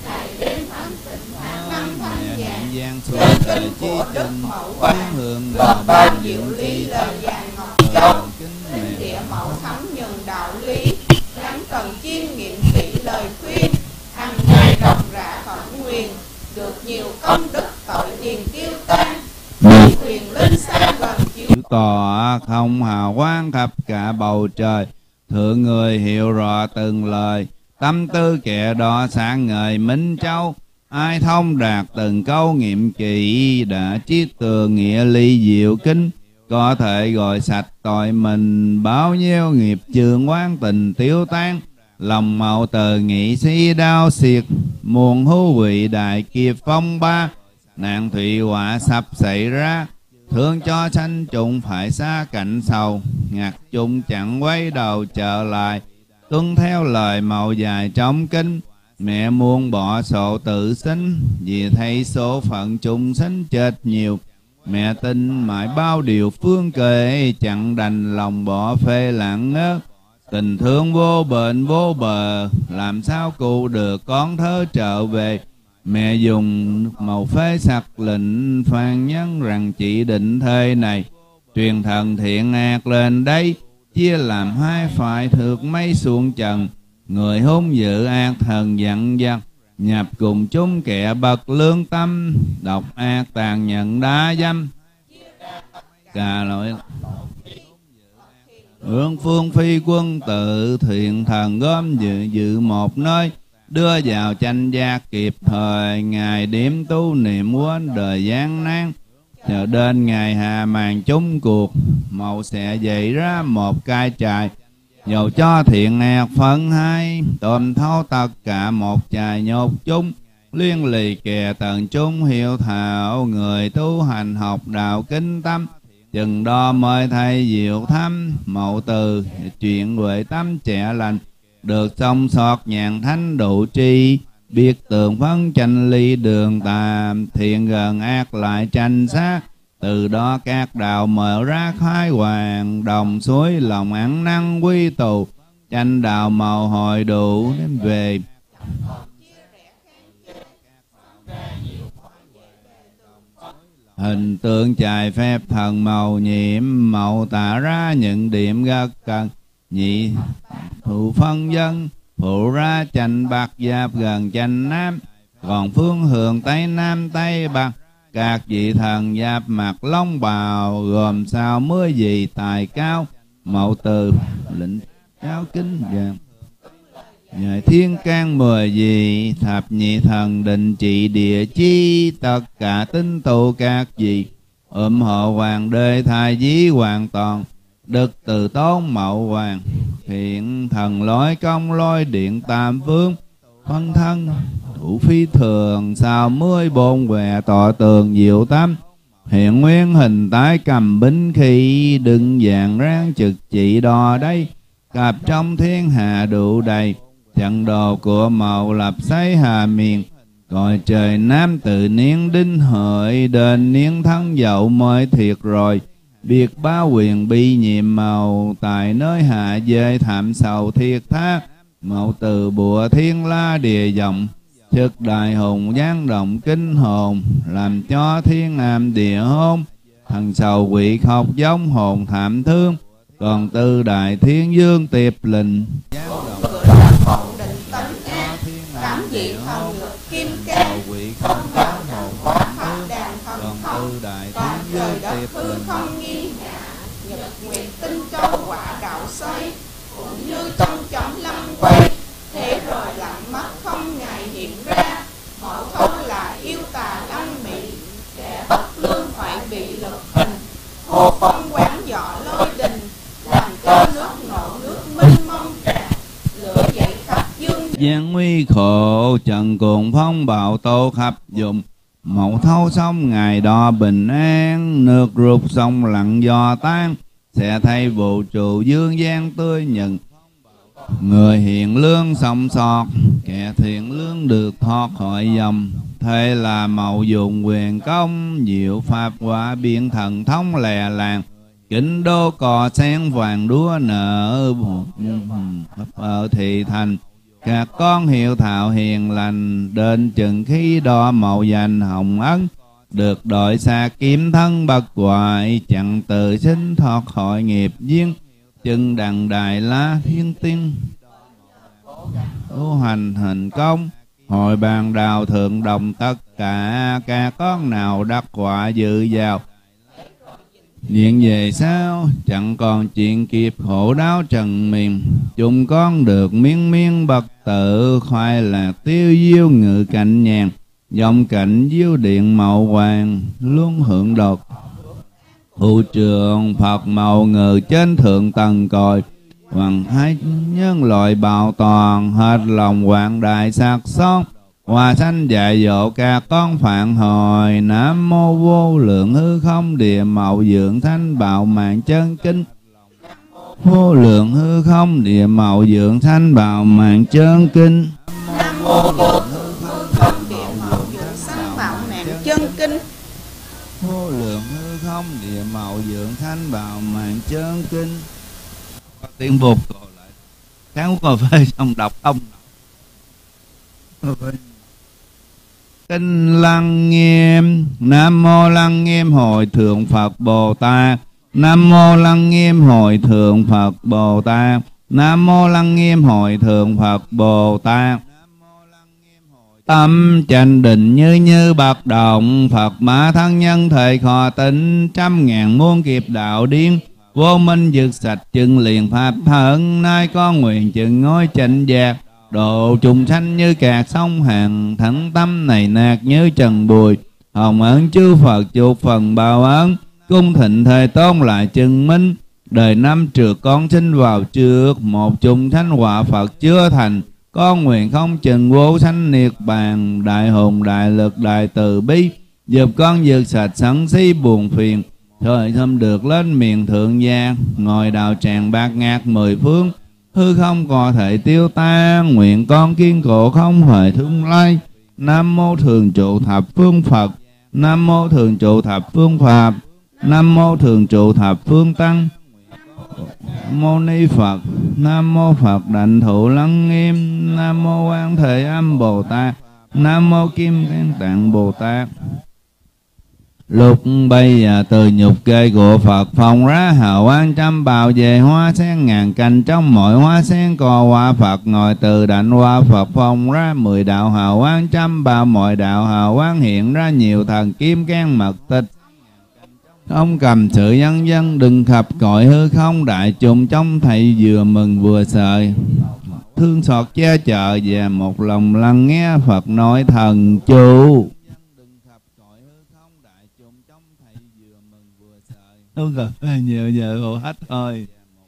mẹ hiện gian xuống đời chi chừng, phương hướng nào bền vững chi tâm, thường kính mẹ địa mẫu thấm nhường đạo lý, đáng cần chiêm nghiệm kỹ lời khuyên, hàng ngày đọc rã khẩn nguyền, được nhiều công đức tội tiền tiêu tan, quyền linh xa gần chiếu tỏ không hào quang khắp cả bầu trời, thượng người hiểu rõ từng lời, tâm tư kẻ đó sáng ngời minh châu, ai thông đạt từng câu nghiệm kỹ, đã chiết tường nghĩa ly diệu kinh, có thể gọi sạch tội mình, bao nhiêu nghiệp chướng quán tình tiêu tan, lòng mậu từ nghị si đau xiệt, muôn hữu vị đại kiếp phong ba, nạn thủy họa sắp xảy ra, thương cho sanh trùng phải xa cạnh sầu, ngặt chung chẳng quay đầu trở lại, tuân theo lời màu dài trong kinh, mẹ muốn bỏ sổ tự sinh, vì thấy số phận chúng sinh chết nhiều, mẹ tin mãi bao điều phương kể, chẳng đành lòng bỏ phê lặng ngớt, tình thương vô bền vô bờ, làm sao cụ được con thơ trở về, Mẹ dùng màu phế sắc lệnh phàn nhấn rằng chỉ định thế này, truyền thần thiện ác lên đây, chia làm hai phải thược mấy xuống trần. Người hung dữ ác thần dặn dắt, nhập cùng chúng kẻ bậc lương tâm, độc ác tàn nhẫn đá dâm. Cả lỗi hướng phương phi quân tự thiện thần gom dự dự một nơi, đưa vào tranh giác kịp thời. Ngày điểm tu niệm quên đời gian nan, chờ đến ngày hạ màn chung cuộc, màu sẽ dậy ra một cai trại. Dầu cho thiện ác phân hai, tôm thấu tất cả một chài nhột chung. Liên lì kè tận chúng hiểu thảo, người tu hành học đạo kinh tâm. Chừng đó mới thầy diệu thăm, mậu từ chuyện huệ tâm trẻ lành. Được xong sọt nhàn thánh độ tri, biết tường phân tranh ly đường tàm. Thiện gần ác lại tranh sát, từ đó các đạo mở ra khai hoàng. Đồng suối lòng ăn năn quy tù, tranh đạo màu hồi đủ đến về. Hình tượng chài phép thần màu nhiệm, màu tả ra những điểm rất cần. Nhị phụ phân dân, phụ ra chành bạc giáp gần chành nam. Còn phương hướng Tây Nam Tây Bắc, các vị thần giáp mặt long bào. Gồm sao mới gì tài cao, mậu từ lĩnh giáo kính vàng. Ngài thiên can mười vị, thập nhị thần định trị địa chi. Tất cả tinh tu các vị, ủng hộ hoàng đế thái dí hoàn toàn. Đức từ tôn mậu hoàng, thiện thần lối công lối điện tam vương. Phân thân thủ phi thường, sao mới bồn quẹ tọa tường diệu tâm. Hiện nguyên hình tái cầm binh khí, đừng vàng ráng trực trị đò đây. Cặp trong thiên hạ đủ đầy, trận đồ của mậu lập xây hà miền. Gọi trời nam tự niên đinh hợi, đền niên thân dậu mới thiệt rồi. Biệt ba quyền bi nhiệm màu, tại nơi hạ dê thảm sầu thiệt tha. Mậu từ bùa thiên la địa dòng, trực đại hùng giáng động kinh hồn. Làm cho thiên am địa hôn, thần sầu quỷ khóc giống hồn thảm thương. Còn tư đại thiên dương tiệp lình, cảm dị thần lực kim cang, không vào hồn hóa pháp đàn thần thông. Toàn trời đất hư không nghi ngã, nhật nguyệt tinh châu quả đạo xoay. Cũng như trong chóng lâm quay, thế rồi lặng mắt không ngày hiện ra. Mọi không là yêu tà lăng mị, kẻ bất lương phải bị lực hình. Hồ phong quán dọ lôi đình, làm cho nước nộ nước mênh mông tràn. Lửa dậy khắp dương gian nguy khổ, trần cuồng phong bạo tô khắp vùng. Mậu thâu xong ngày đo bình an, nước rút sông lặng gió tan. Sẽ thay vụ trụ dương gian tươi nhận, người hiền lương sống sót, kẻ thiện lương được thoát khỏi dòng. Thế là mậu dùng quyền công, diệu pháp quả biến thần thông lè làng. Kính đô cò sen vàng đúa nở, ở thị thành. Các con hiệu thạo hiền lành, đến chừng khi đo mậu dành hồng ân. Được đội xa kiếm thân bậc hoại, chẳng tự sinh thoát khỏi nghiệp duyên. Chừng đằng đại la thiên tiên, tu hành thành công. Hội bàn đào thượng đồng tất cả, các con nào đắc quả dự vào. Điện về sau, chẳng còn chuyện kịp khổ đau trần miền. Chúng con được miên miên bậc tự, khoai lạc tiêu diêu ngự cạnh nhàn. Dòng cảnh diêu điện mậu hoàng, luôn hưởng đột. Hữu trường Phật màu ngự trên thượng tầng còi. Hoàng thái nhân loại bảo toàn, hết lòng hoàng đại sắc son. Hòa sanh dạy dỗ các con phạn hồi. Nam mô vô lượng hư không địa mậu dưỡng thanh bảo mạng chân kinh. Vô lượng hư không địa mậu dưỡng thanh bảo mạng chân kinh. Nam mô vô lượng hư không địa mậu dưỡng thanh bảo mạng chân kinh. Vô lượng hư không địa mậu dưỡng thanh bảo mạng chân kinh. Tiếng buộc rồi lại sáng uống cà phê xong đọc ông. Kinh Lăng Nghiêm. Nam mô Lăng Nghiêm Hội Thượng Phật Bồ Tát. Nam mô Lăng Nghiêm Hội Thượng Phật Bồ Tát. Nam mô Lăng Nghiêm Hội Thượng Phật Bồ Tát. Tâm chánh định như như bạc động, Phật mã thân nhân thời khò tịnh, trăm ngàn muôn kiếp đạo điên, vô minh dược sạch chừng liền pháp thân. Nay con nguyện chừng ngôi chánh giác, độ trùng sanh như cát sông hàng, thẳng tâm này nạt như trần bùi, hồng ơn chư Phật chuộc phần báo ơn, cung thịnh thời tôn lại chứng minh. Đời năm trước con sinh vào trước, một trùng sanh quả Phật chưa thành, con nguyện không chừng vô sanh niết bàn, đại hùng đại lực đại từ bi, giúp con vượt sạch sân si buồn phiền, thời thâm được lên miền thượng giác, ngồi đạo tràng bát ngát mười phương, hư không có thể tiêu tan, nguyện con kiên cố không phải thương lai. Nam mô thường trụ thập phương Phật. Nam mô thường trụ thập phương Pháp. Nam mô thường trụ thập phương Tăng. Mô Ni Phật. Nam mô Phật Đảnh Thụ Lăng Nghiêm. Nam mô Quan Thế Âm Bồ Tát. Nam mô Kim Cang Tạng Bồ Tát. Lúc bây giờ từ nhục kê của Phật phòng ra, hào quang trăm bào về hoa sen ngàn cành, trong mỗi hoa sen có hoa Phật ngồi từ đảnh hoa Phật phòng ra. Mười đạo hào quang trăm bào, mọi đạo hào quang hiện ra nhiều thần kim cang mật tịch, không cầm sự dân dân đừng khập cõi hư không. Đại chúng trong thầy vừa mừng vừa sợ, thương xót che chở và một lòng lắng nghe Phật nói thần chú. Không cần nhiều giờ hô hết thôi.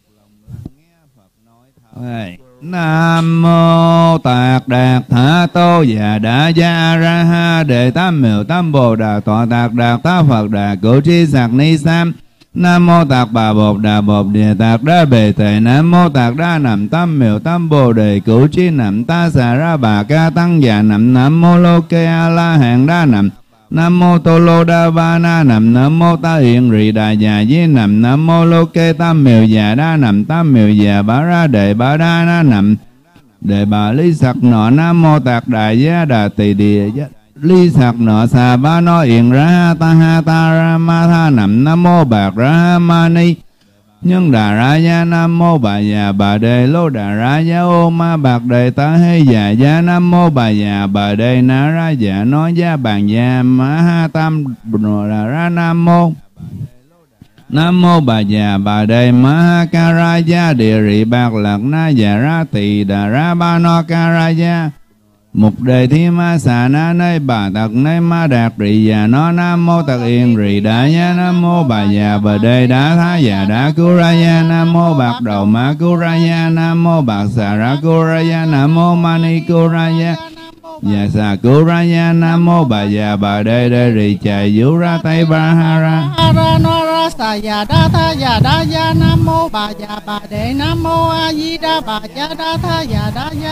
Nam mô Tạc Đạt Tha Tô Già Đa Gia Ra Ha Đệ Tam Miệu Tam Bồ Đà Tọa Tạc Đạt Tha Phật Đà Cửu Tri Sạc Ni Sam. Nam mô Tạc Bà Bột Đà Bột Địa Tạc Đa Bề Tề. Nam mô Tạc Đa Nằm Tam Miệu Tam Bồ Đề Cửu Tri Nằm Ta Xà Ra Bà Ca Tăng Già Nằm. Nam mô Lô Kê A La Hàn Đa Nằm. Nam mô Tô Lô Đa Ba Na Nằm. Nam mô Ta Hiện Rì Đà Già Di Nằm. Nam mô Lô Kê Tam Miệu Già Đa Nằm. Tam Miệu Già Bá Ra Đệ Ba Đa Na Nằm. Đệ Bà Lý Sạc Nọ. Nam mô Tạc Đại Gia Đà Tỳ Địa Lý Sạc Nọ Xà Ba No Hiện Ra Ha Ta Ha Ta Ra Ma Tha Nằm. Nam mô Bạc Ra Ha Ma Ni Nhân Đà Ra Gia. Nam mô Bà Già Bà Đề Lô Đà Ra Gia Ô Ma Bạc Đề Ta Hê Già Gia. Nam mô Bà Già Bà Đề Na Ra Già Nói Gia Bàn Gia Ma Ha Tam Nô Đà Ra. Nam mô Nam mô Bà Già Bà Đề Ma Ha Ca Ra Gia Địa Rị Bạc Lạc Na Già Ra Tỳ Đà Ra Ba No Ca Ra Gia. Mục đề thi ma xà na nơi bà tật nơi ma đạt rị già nó. Nam mô Tật Yên Rị Đà Gia. Nam mô Bà Già Bà Đề Đá Tha Già Đá Cú Ra Gia. Nam mô Bạc Đầu Ma Cú Ra Gia. Nam mô Bạc Xà Ra Cú Ra Gia. Nam mô Mani Cú Ra Gia Già Xà Cú Ra Gia. Nam mô Bà Già Bà Đề Đề Rị Chạy Vũ Ra Tây Ba Ha Ra Ra No Ra Xà Già Đá Tha Già Đá Gia. Nam mô Bà Già Bà Đề. Nam mô A Di Đà Bà Già Đá Tha Già Đá Gia.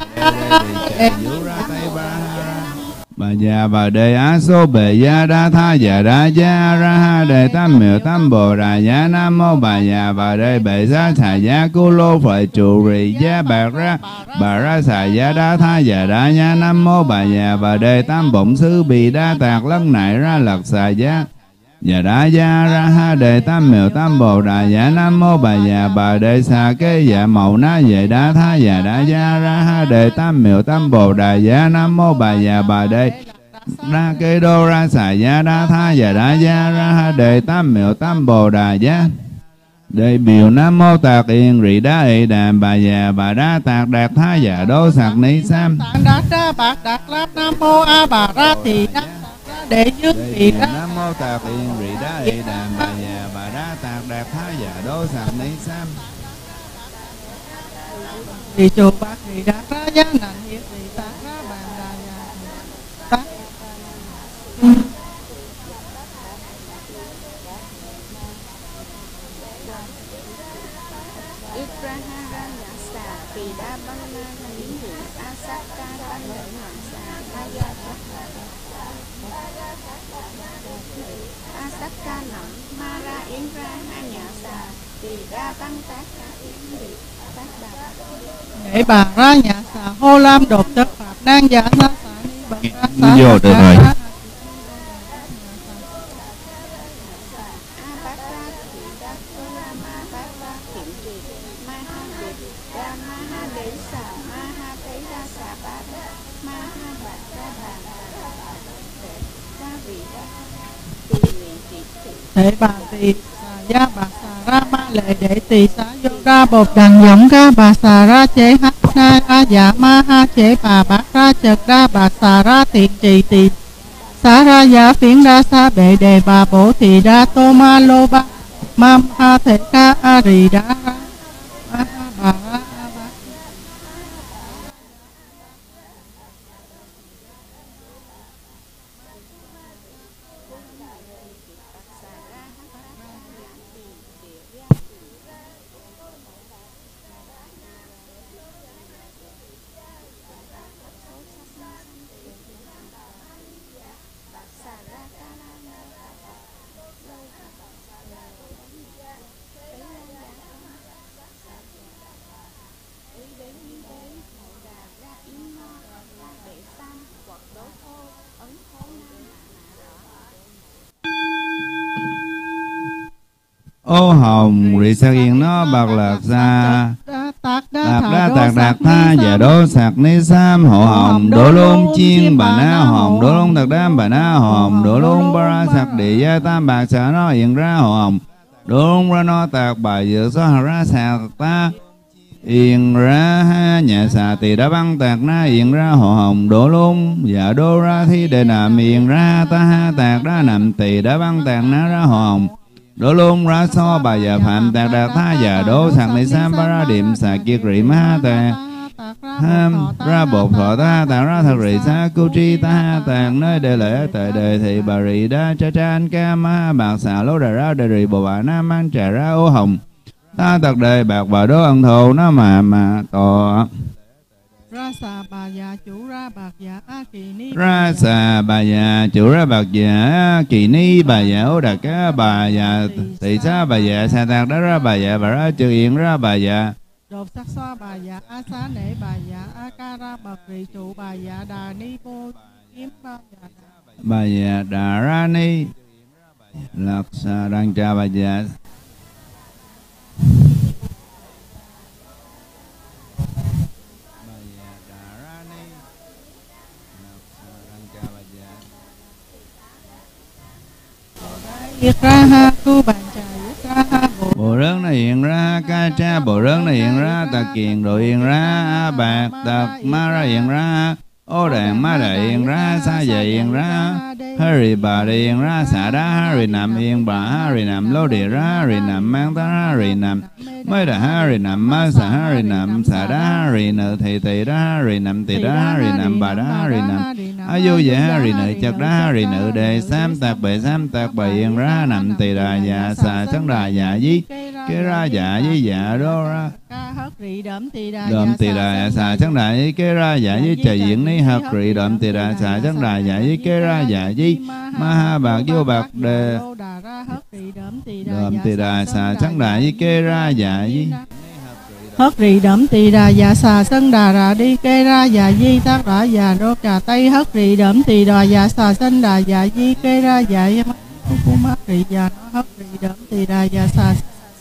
Bà Già Bà Đề Á Số Bề Gia Đa Tha Già Đa Gia Ra Ha Đề Tam Miệu Tam Bồ Đà Gia. Nam mô Bà Già Bà Đề Bệ Sa Xà Gia Cú Lô Phệ Trụ Rị Gia Bạc Ra Bà Ra Xà Gia Đa Tha Già Đa Gia. Nam mô Bà Già Bà Đề Tam Bổng Sư Bì Đa Tạc Lân Nại Ra Lật Xà Gia Già Đa Gia Ra Ha Đề Tam Miệu Tam Bồ Đà Gia. Nam mô Bà Già Bà Đề Xà Kế Dạ Mậu Na Vệ Đa Tha Già Đa Gia Ra Ha Đề Tam Miệu Tam Bồ Đà Gia. Nam mô Bà Già Bà Đề Ra Kế Đô Ra Xà Gia Đa Tha Già Đa Gia Ra Ha Đề Tam Miệu Tam Bồ Đà Gia. Đề biểu Nam mô Tạc Yên Rị Đá Ị Đàm Bà Già Bà Đa Tạc Đạt Tha Già Đô Sạc Ni Sam. Đạt Ra Bạc Đạt Lát. Nam mô A Bà Ra Tỳ Đá Đệ Dương Tỳ Đá. Nam mô Tạc Yên Rị Đá Ị Đàm Bà Già Bà Đa Tạc Đạt Tha Già Đô Sạc Ni Sam. Tỳ Chủ Bạc Rị Đạt Ra Gia Nành Hiệp Rị Tạc Ra Bàn Đà Già Tạc. Để bà ra nhà xà hô lam đột chất Pháp đang giả sa xà ni bậc ra xà. Vô được rồi. Thể bà tỳ gia bà xà ra ma lệ đệ tỳ xá vô ra bột đằng giống ca bà xà ra chế hát na a dạ ma ha chế bà bát ra chật ra bà xà ra tiện trì tỳ xá ra giá phiến ra sa bệ đề bà bổ thị ra tô ma lô ba ma ha thể ca a rì đa ra ma ha bà ra a ba. Ô hồng rì sa yên nó bạc lạc xa Tạc đá tạc đạc tha và đô sạc ni sam hộ hồng đô lôn chiên bà na hồng đô lôn tạc đám bà na hồng đô lôn ba ra sạc địa gia tam bạc xà nó hiện ra hộ hồng đô lôn ra no tạc bà dược xó hà ra sạc ta yên ra ha nhà xà tỳ đã băng tạc na hiện ra hộ hồng đô lôn và đô ra thi đề nàm hiện ra ta ha tạc đá nằm tỳ đã băng tạc na ra hộ hồng đô lôn ra so bà già phạm tạc đạt tha và đô sạc ni sam ba ra điểm xà kiệt rị ma tạc ham ra bột thọ ta tạc ra thật rị sa cu tri ta tạc nơi đề lễ tại đề thị bà rị đa cha cha anh ca ma bạc xà lô đà ra đề rị bồ bà nam mang trà ra ô hồng ta tạc đề bạc bà đô ân thù nó mà mà tò ra xà bà già chủ ra bạc già a kỳ ni ra xà bà già chủ ra bạc già kỳ ni bà già ô đạt cá bà già tỳ xá bà già xà tạc đó ra bà già bà ra trừ hiện ra bà già đột sắc xoa bà già a xá nể bà già a ca ra bậc rị trụ bà già đà ni vô kiếm ba già bà già đà ra ni lạc xà đăng trà bà già yết ra ha cu bàn trà yết ra ha bộ bộ rớn nó hiện ra ca cha bộ rớn nó hiện ra tạc kiền đội hiện ra a bạc tạc ma ra hiện ra ô đàn ma đại hiện ra sa dày hiện ra ha rì bà đi hiện ra xả đá ha rì nằm hiện bà ha rì nằm lô địa ra rì nằm mang ta ha rì nằm mới đã ha rì nằm ma xả ha rì nằm xả đá ha rì nợ thị tỳ đá ha rì nằm tỳ đá ha rì nằm bà đá ha rì nằm a vô dạ ha rì nợ chật đá ha rì nợ đề sam tạc bệ sam tạc bệ hiện ra nằm tỳ đà dạ xà sân đà dạ dí kế ra dạ với dạ đô ra đợm tỳ đà xà sân đà với kế ra dạ với trời diễn ní hật rị đợm tỳ đà xà sân đà dạ với kế ra dạ với ma ha bạc vô bạc đề đợm tỳ đà xà sân đà với kế ra dạ với hất rị đẫm tỳ đà dạ xà sân đà ra đi kê ra dạ di tác đà dạ đô trà tây hất rị đẫm tỳ đà dạ xà sân đà dạ di kê ra dạ cu mát rị dạ nó hất rị đẫm tỳ đà dạ xà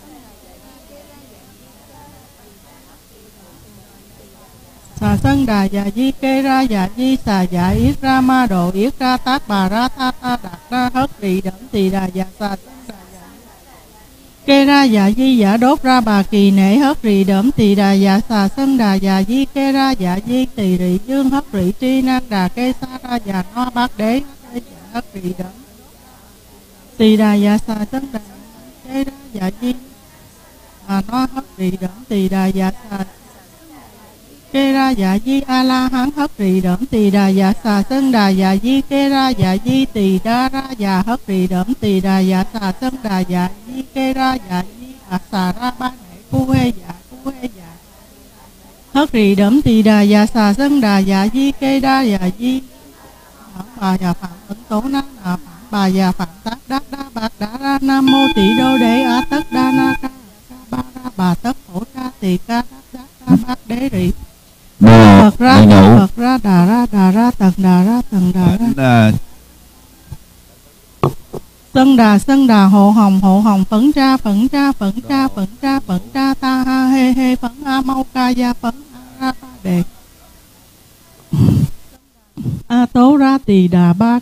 xà sân đà dạ di kê ra dạ di xà dạ yết ra ma độ yết ra tác bà ra tha ta đạt ra hất rị đẫm tỳ đà dạ xà sân đà dạ kê ra dạ di dạ đốt ra bà kỳ nể hất rị đẫm tỳ đà dạ xà sân đà dạ di kê ra dạ di tỳ rị dương hất rị tri năng đà kê sa ra dạ no bát đế hất rị đẫm tỳ đà dạ xà sân đà kê ra dạ di à no hất rị đẫm tỳ đà dạ xà kê ra dạ di a la hán hất rị đẫm tỳ đà dạ xà sân đà dạ di kê ra dạ di tỳ đa ra dạ hất rị đẫm tỳ đà dạ xà sân đà dạ di kê ra dạ di a xà ra ba nể cu hê dạ cu hê dạ hất rị đẫm tỳ đà dạ xà sân đà dạ di kê ra dạ di hỏng bà già phạm ấn tố na nà phạm bà già phạm tác đắc đa bạc đá ra nam mô tỷ đô đế a tất đa na ca ca ba ra bà tất phổ ca tỳ ca đắc đa bát đế rị Phật ra, Phật ra, đà ra, đà ra, tầng đà ra, tầng đà ra. Sân đà, sân đà, hộ hồng, hộ hồng, phấn ra, phấn ra, phấn ra, phấn ra, phấn ra, ta ha hê hê, phấn a mau ca gia, phấn a ra ba đề. A tố ra tỳ đà ba ra.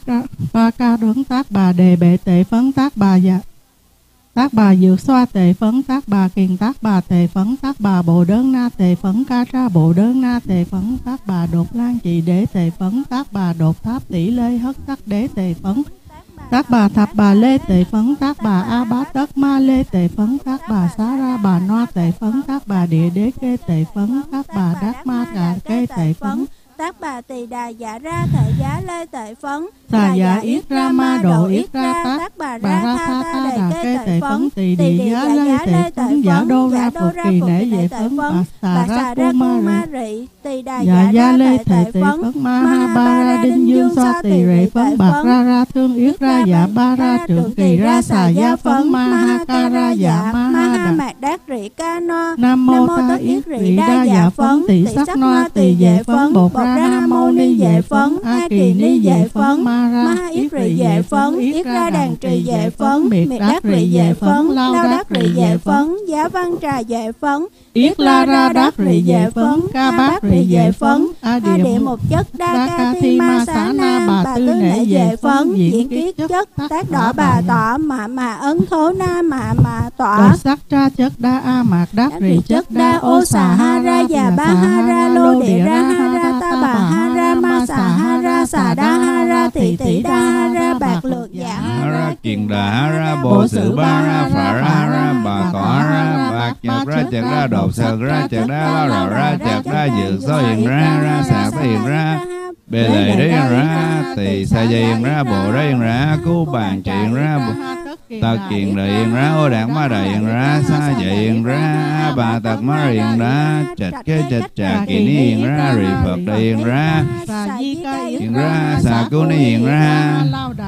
pa ca đốn tác bà đề bệ tệ phấn tác bà dạ tác bà dược xoa tệ phấn tác bà kiền tác bà tệ phấn tác bà bộ đơn na tệ phấn ca ra bộ đơn na tệ phấn tác bà đột lan trị đế tệ phấn tác bà đột tháp tỷ lê hất tác đế tệ phấn tác bà thập bà lê tệ phấn tác bà a bá tất ma lê tệ phấn tác bà xá ra bà noa tệ phấn tác bà địa đế kê tệ phấn tác bà đắc ma cà kê tệ phấn tác bà tỳ đà dạ ra thệ giá lê tệ phấn xà dạ yết ra ma độ yết ra tác bà bà ra tha ta đà kê tệ phấn tỳ địa giá lê tệ phấn giả đô ra phật kỳ nể về phấn bà xà ra cu ma rị tỳ đà dạ gia lê thệ tệ phấn ma ha ba ra đinh dương xoa tỳ rệ phấn bạc ra ra thương yết ra dạ ba ra trưởng kỳ ra xà gia phấn ma ha ca ra dạ ma ha đà mạc đát rị ca no nam mô ta yết rị đa dạ phấn tỷ sắc noa tỳ vệ phấn bột ra nam mô ni vệ phấn a kỳ ni vệ phấn ma ra yết rị vệ phấn yết ra đàn trì vệ phấn miệt đát rị vệ phấn lao đát rị vệ phấn giá văn trà vệ phấn yết la ra đát rị vệ phấn ca bát rị vệ phấn a địa một chất đa ca thi ma xá na bà tư nể vệ phấn diễn kiết chất tác đỏ bà tỏ mạ mà ấn thố na mạ mà tỏa sắc tra chất đa a mạc đát rị chất đa ô xà ha ra già ba ha ra lô địa ra ha ra ta bà ha ra ma xà ha ra xà đa ha ra tỷ tỷ đa ha ra bạc lược dạ ha ra kiền đà ha ra bộ sự ba ra phà ra ra bà tỏ ra bạc nhật ra chật ra đột sờ ra chật ra lo rò ra chật ra dược so hiện ra ra sạc ta hiện ra bề lề đấy hiện ra tỳ sa dây hiện ra bộ đấy hiện ra cứu bàn trị hiện ra ta kiền đời hiện ra ô đạn ma đời hiện ra sa dậy hiện ra bà tật ma hiện ra chật cái chật trà kỳ ni hiện ra rì phật đời hiện ra hiện ra xà cứu ni hiện ra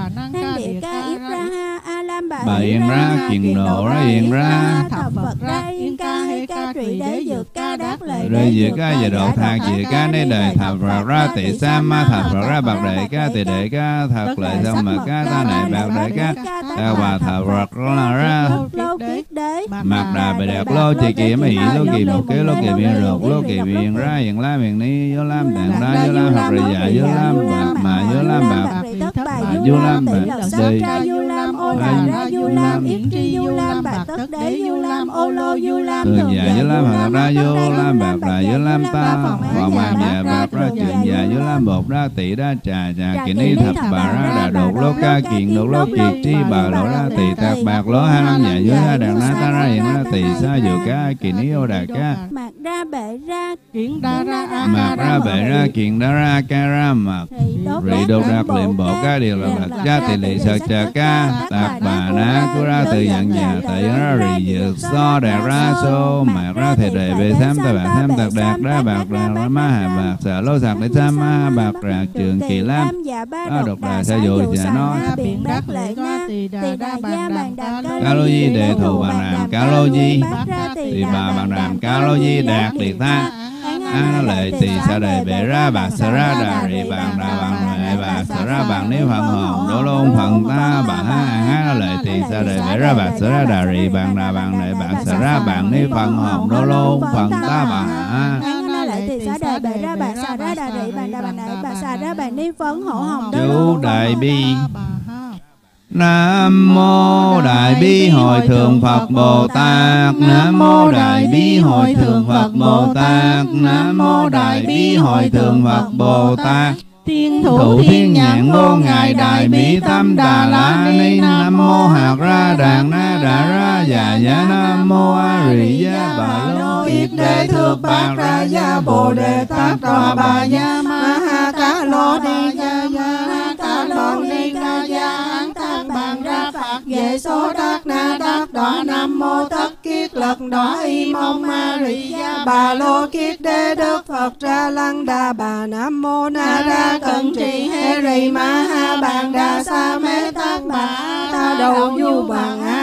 bà hiện ra kiền độ ra hiện ra rồi dược ca và độ thạc dược ca nơi đời thập Phật ra tỳ sa ma thập Phật ra bạc đệ ca tỳ đệ ca thật lợi xong mà ca ta này bạc đệ ca ta bà thập Phật là ra mặt đà bề đẹp lô chỉ kỳ mà hỷ lô kỳ một kế lô kỳ miệng rột lô kỳ miệng ra hiện la miệng ni vô lam tạng ra vô lam hoặc rồi dạ vô lam bạc mà vô lam bạc mà vô lam bạc đây Du lam yết tri du lam bạc tất đế du lam ô lô du lam thường dạ vô lam hoặc ra vô lam bạc là vô lam ta hoàng mang dạ bạc ra trường dạ vô lam bột ra tỷ ra trà trà kỳ ni thập bà ra đà đột lô ca kiện đột lô kiệt tri bà lỗ ra tỷ tạc bạc lỗ hai năm dạ vô ra đàn na ta ra hiện ra tỷ sa vô ca kỳ ni ô đà ca mạc ra bệ ra kiện đa ra mạc ra bệ ra kiện đa ra ca ra mạc rị đột đạt liệm bộ ca điều là bạc cha tỷ lệ sạc trà ca tạc bà na cứ ra từ nhận nhà tỷ ra rị dược so đạt ra số mạc ra thì đề bề tham ta bạc tham tạc đạt ra bạc ra ma hà bạc xả lô sạc để tham ma bạc ra trường kỳ lam đó độc đà sa dụ dạ nó biển đắc lệ na tỳ đà đa bàn đàm cá lô di đề thù bàn đàm cá lô di tỳ bà bàn đàm cá lô di đạt liệt tha a lệ tỳ sa đề bệ ra bạc sa ra đà rị bàn đà bàn lệ bạc sa ra bàn nếu phận hồn đổ lôn phận ta bà ha ha lệ tỳ sa đề bệ ra bạc sa ra đà rị bàn đà bàn lệ bạc sa ra bàn nếu phận hồn đổ lôn phận ta bà ha lệ tỳ sa đề bệ ra bạc sa ra đà rị bàn đà bàn lệ bạc sa ra bàn nếu phận hộ hồng chú đại bi. Nam mô Đại Bi Hội Thượng Phật Bồ Tát. Nam mô Đại Bi Hội Thượng Phật Bồ Tát. Nam mô Đại Bi Hội Thượng Phật Bồ Tát. Thiên thủ thiên nhãn vô ngài Đại Bi Tâm Đà La Ni. Nam mô Hạt Ra Đàn Na Đà Ra Dạ Dạ. Nam mô A Rì Gia Bà Lô Yết Đế Thượng Bạc Ra Gia Bồ Đề Tát Đà Bà Gia Ma Ha Ca Lô Đi Gia Ma Ca Lô Đi Ca Gia bàn ra phạt về số đắc na đắc đỏ nam mô tất kiết lật đỏ y mong ma rị gia bà lô kiết đế đức Phật ra lăng đà bà nam mô na ra cận trì hê rì ma ha bàn đà sa mê tát bà ta đầu du bằng a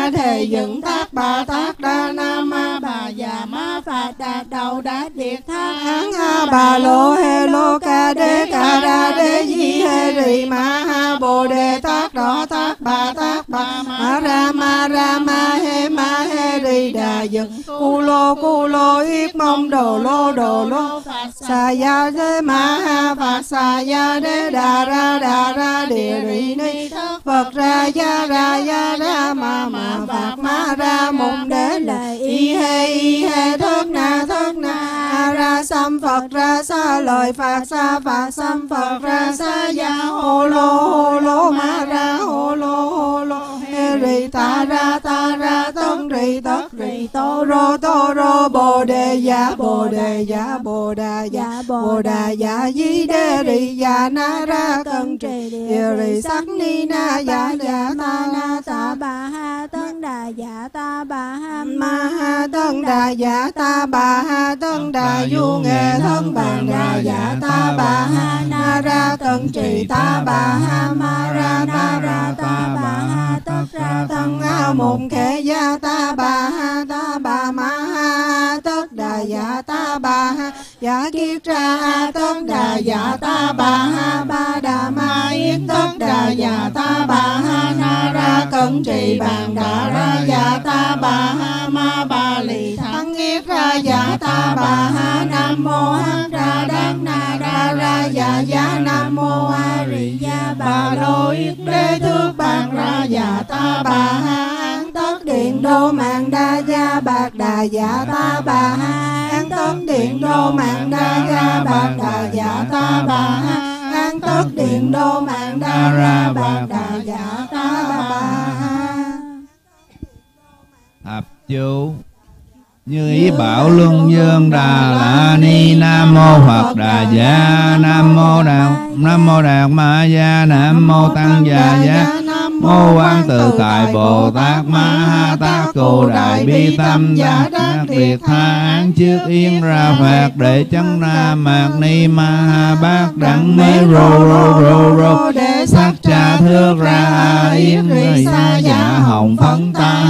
ma thề dựng tác bà tác đa nam ma bà già ma phạt đạt đầu đạt điệt tha án ha bà lô hê lô ca đế ca đa đế di hê rì ma ha bồ đề tác đỏ tác bà tác bà ma ra ma ra ma hê ma hê rì đà dựng cu lô cu lô yết mong đồ lô đồ lô xà ya đế ma ha phạt xà ya đế đà ra đà ra địa rì ni Phật ra ya ra ya ra ma ma phạt ma ra mùng đế lời y hê y hê thất na thất na ra sam Phật ra sa lời phạt sa phạt sam Phật ra sa ya hô lô hô lô ma ra hô lô hô lô hê rì ta ra ta ra tân rì tất rì tô rô tô rô bồ đề ya bồ đề ya bồ đà ya bồ đà ya di đê rì ya na ra cân trì địa rì sắc ni na ya ya ta na ta bà ha tân đà ya ta bà ha ma ha tân đà ya ta bà ha tân đà du nghệ thân bàn đà ya ta bà ha na ra cân trì ta bà ha ma ra na ra ta bà ha tất ra thân a mùng khệ ya ta bà ha ta bà ma ha tất đà ya ta bà ha ya kiết ra tất đà ya ta bà ha ba đà ma yết tất đà ya ta bà ha na ra cân trì bàn đà ra ya ta bà ha ma ba lì thắng yết ra ya ta bà ha nam mô hắc ra đắc na ra ra ya ya nam mô a ri ya bà lô yết đế thước bàn ra ya ta bà ha án tất điện đô mạng đa ya bạc đà ya ta bà ha án tất điện đô mạng đa ya bạc đà ya ta bà ha án tất điện đô mạng đa ra bạc đà ya ta bà ha. Thập chú như ý bảo luân dương đà la ni nam mô Phật đà gia nam mô đạo nam mô đạt ma gia nam mô tăng già gia mô quan tự tại bồ tát ma ha tát cô đại bi tâm gia đắc biệt tha án trước yên ra phạt để chân ra mạc ni ma ha bát đẳng mê rô rô rô rô để sắc cha thước ra yết ri sa dạ hồng phân ta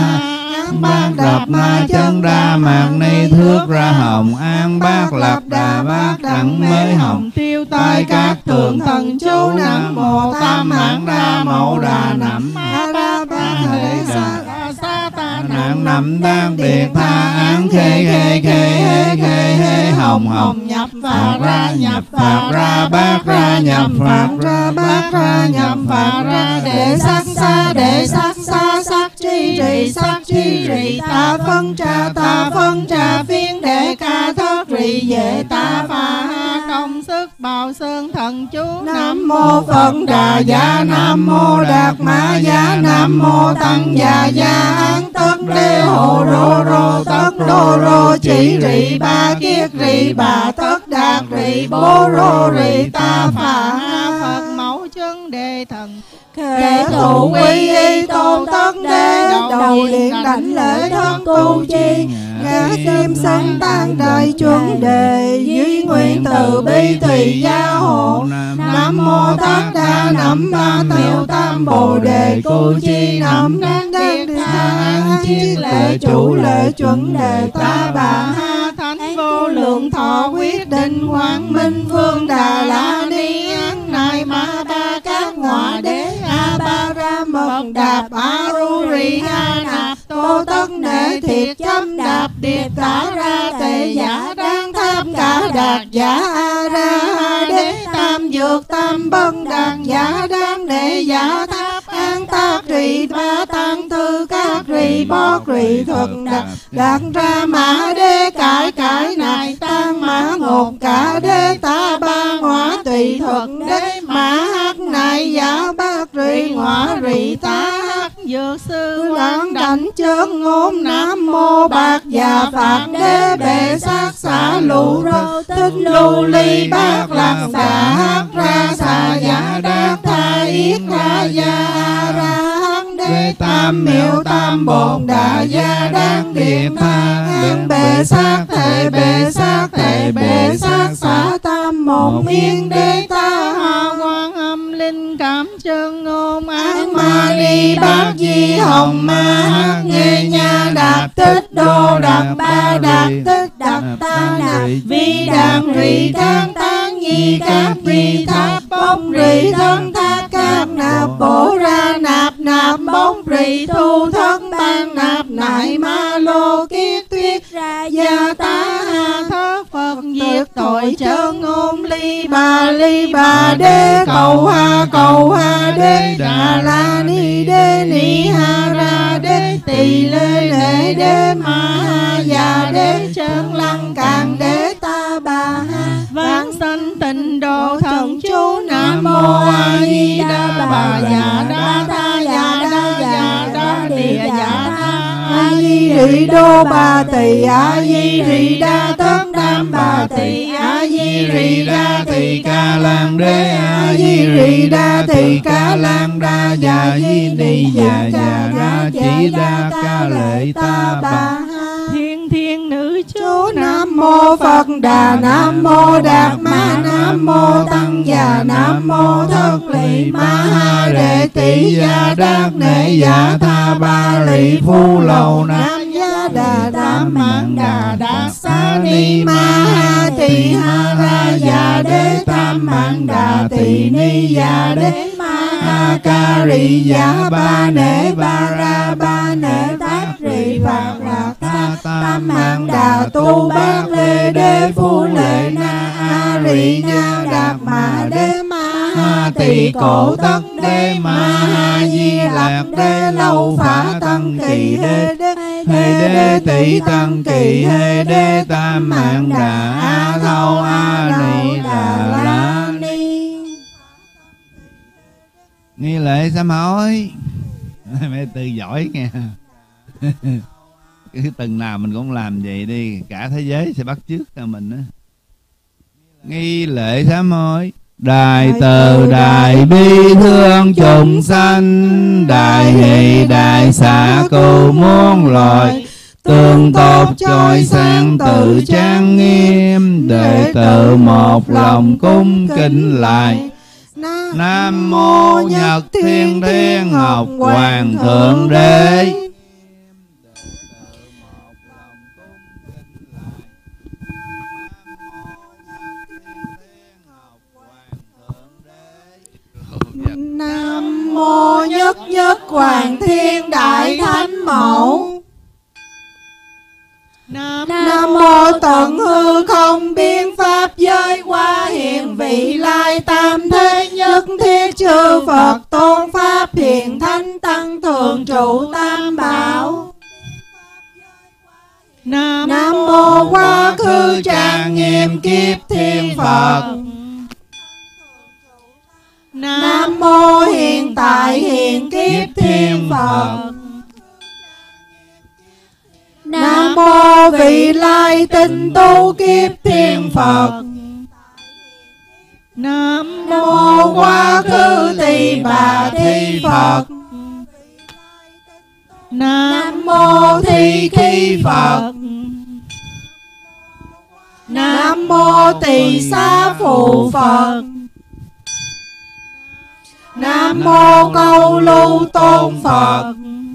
bát đập na chân ra mạc ni thước ra hồng an bát lập đà bát đẳng mới hồng tiêu tai các tường thần chú nam mô tam mạng đa mẫu đà nằm ma đa ta hệ sa sa ta nạn nằm đang biệt tha án khê khê khê khê khê khê hồng hồng nhập phạt ra nhập phạt ra bát ra nhập phạt ra bát ra nhập phạt ra để sắc xa để sắc xa sắc chi trì sắc chi trì ta phân trà ta phân trà phiên đệ ca thất rì về ta phá công sức bảo sơn thần chú nam mô Phật đà gia nam mô đạt ma gia nam mô tăng già gia án tất đê hộ rô rô tất đô rô chỉ rì ba kiết rì bà tất đạt rì bố rô rì ta phá Phật mẫu chân đề thần khệ thụ quy y tôn tất đế đầu liền đảnh lễ thân tu chi ngã kim sanh tăng đại chuẩn đề duy nguyện từ bi tùy gia hộ nam mô tát đa nắm ba tiêu tam bồ đề cu chi nắm đáng đáng tha chiết lệ chủ lệ chuẩn đề ta bà ha thánh vô lượng thọ quyết định quang minh phương đà la ni án này ma ba các ngọa đế a ba ra mật đạp a ru ri a nạp tô tất nệ thiệt chấm đạp điệp tả ra tề giả đáng tháp cả đạt giả a ra a đế tam dược tam bân đàn giả đáng đệ giả tháp an tác rì ba tăng thư các rì bó rì thuật đạt đạt ra mã đế cải cải này tăng mã ngột cả đế ta ba ngõa tùy thuật đế mã hắc này giả bác rì ngõa rì ta hắc dược sư quán đảnh chơn ngôn nam mô bạc già phạt đế bệ sát xả lụ rô tích lưu ly bác lạc xà hắc ra xà giả đắc tha yết ra gia ra hắc đế tam miệu tam bồn đà gia đáng điệp tha an bệ sát thể bệ sát thể bệ sát xả tam một miên đế ta quan âm linh cảm chân ngôn án ma ni bát di hồng ma hắc nghe nha đạp tích đô đạp ba đạp tích đạp ta đạp vi đàn rì khang tán nhi cáp vi tháp bóng rì thân thác cáp nạp bổ ra nạp nạp bóng rì thu thân ban nạp nại ma lô kiết tuyết ra gia tá ha thất Phật diệt tội chơn ngôn ly bà ly bà đế cầu ha cầu ha đế đà la ni đế ni ha ra đế tỳ lê lệ đế ma ha già đế chân lăng càng đế ta bà ha vãng sanh tịnh độ thần chú nam mô a di đà bà già đa tha già đa già đa địa già tha a di rì đô bà tỳ a di rì đa tất đam bà tỳ a di rì đa tỳ ca lang đế a di rì đa tỳ ca lang đa già di ni già già đa chỉ đa ca lệ ta bà thiên thiên nữ chú nam mô Phật đà nam mô đạt ma nam mô tăng già nam mô thất lì ma ha đệ tỷ gia đắc nệ dạ tha ba lì phu lầu nam gia đà tam mạng đà đạt xá ni ma ha tỳ ha ra già đế tam mạng đà tỳ ni già đế ma ha ca rì giả ba nể ba ra ba nể tác rì phạt lạc tha tam mạng đà tu bát lê đế phu lệ na a rì nha đạt ma đế ma ha tỳ cổ tất đế ma ha di lạc đế lâu phá tăng kỳ đế đế hê đế tỷ tăng kỳ hê đế tam mạng đà a thâu a ni đà la ni. Nghi lễ sám hối. Mấy từ giỏi nghe. Cái từng nào mình cũng làm vậy đi, cả thế giới sẽ bắt chước cho mình á. Nghi lễ sám hối. Đại từ đại bi thương chúng sanh, đại hỷ đại xả cứu muôn loài, tương tốt chói sáng tự trang nghiêm, đệ tử một lòng cung kính lại. Nam mô Nhật Thiên Thiên Ngọc Hoàng Thượng Đế. Nam mô Nhất Nhất Hoàng Thiên Đại Thánh Mẫu. Nam, Nam mô tận hư không biên pháp giới qua hiện vị lai tam thế nhất thiết chư Phật tôn pháp hiện thánh tăng thường trụ tam bảo. Nam, Nam mô quá khứ trang nghiêm kiếp thiên Phật. Nam mô hiện tại hiện kiếp thiên Phật. Nam mô vị lai tinh tu kiếp thiên Phật. Nam mô quá khứ tỳ bà thi Phật. Nam mô thi khi Phật. Nam mô tỳ xá phụ Phật. Nam mô câu lưu tôn Phật.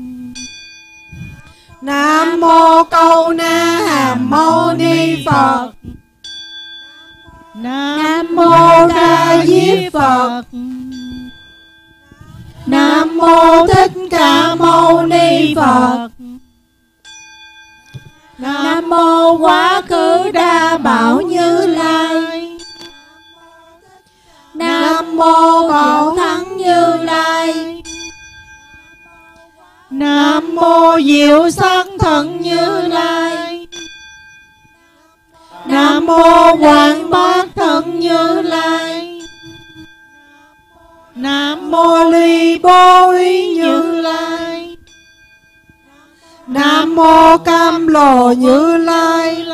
Nam mô câu na hàm mâu ni Phật. Nam mô ca diếp Phật. Nam mô thích ca mâu ni Phật. Nam mô quá khứ đa bảo Như Lai. Nam mô Bảo Thắng Như Lai. Nam mô Diệu Sắc Thần Như Lai. Nam mô Quảng Bát Thần Như Lai. Nam mô Ly Bố Ý Như Lai. Nam mô Cam Lồ Như Lai.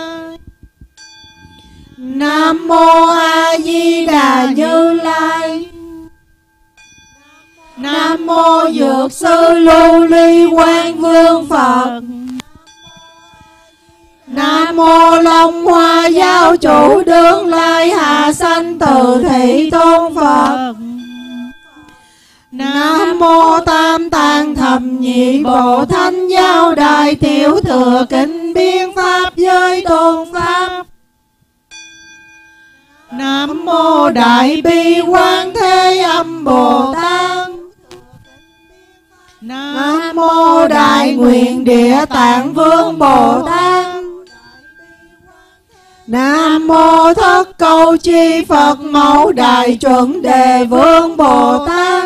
Nam mô A Di Đà Như Lai. Nam mô Dược Sư Lưu Ly Quang Vương Phật. Nam mô Long Hoa Giáo Chủ Đương Lai Hạ Sanh Từ Thị Tôn Phật. Nam mô Tam Tạng Thập Nhị nhị bộ thanh giao đại tiểu thừa kinh biên pháp giới tôn pháp. Nam mô Đại Bi Quán Thế Âm Bồ Tát. Nam mô Đại Nguyện Địa Tạng Vương Bồ Tát. Nam mô Thất Câu Chi Phật Mẫu Đại Chuẩn Đề Vương Bồ Tát.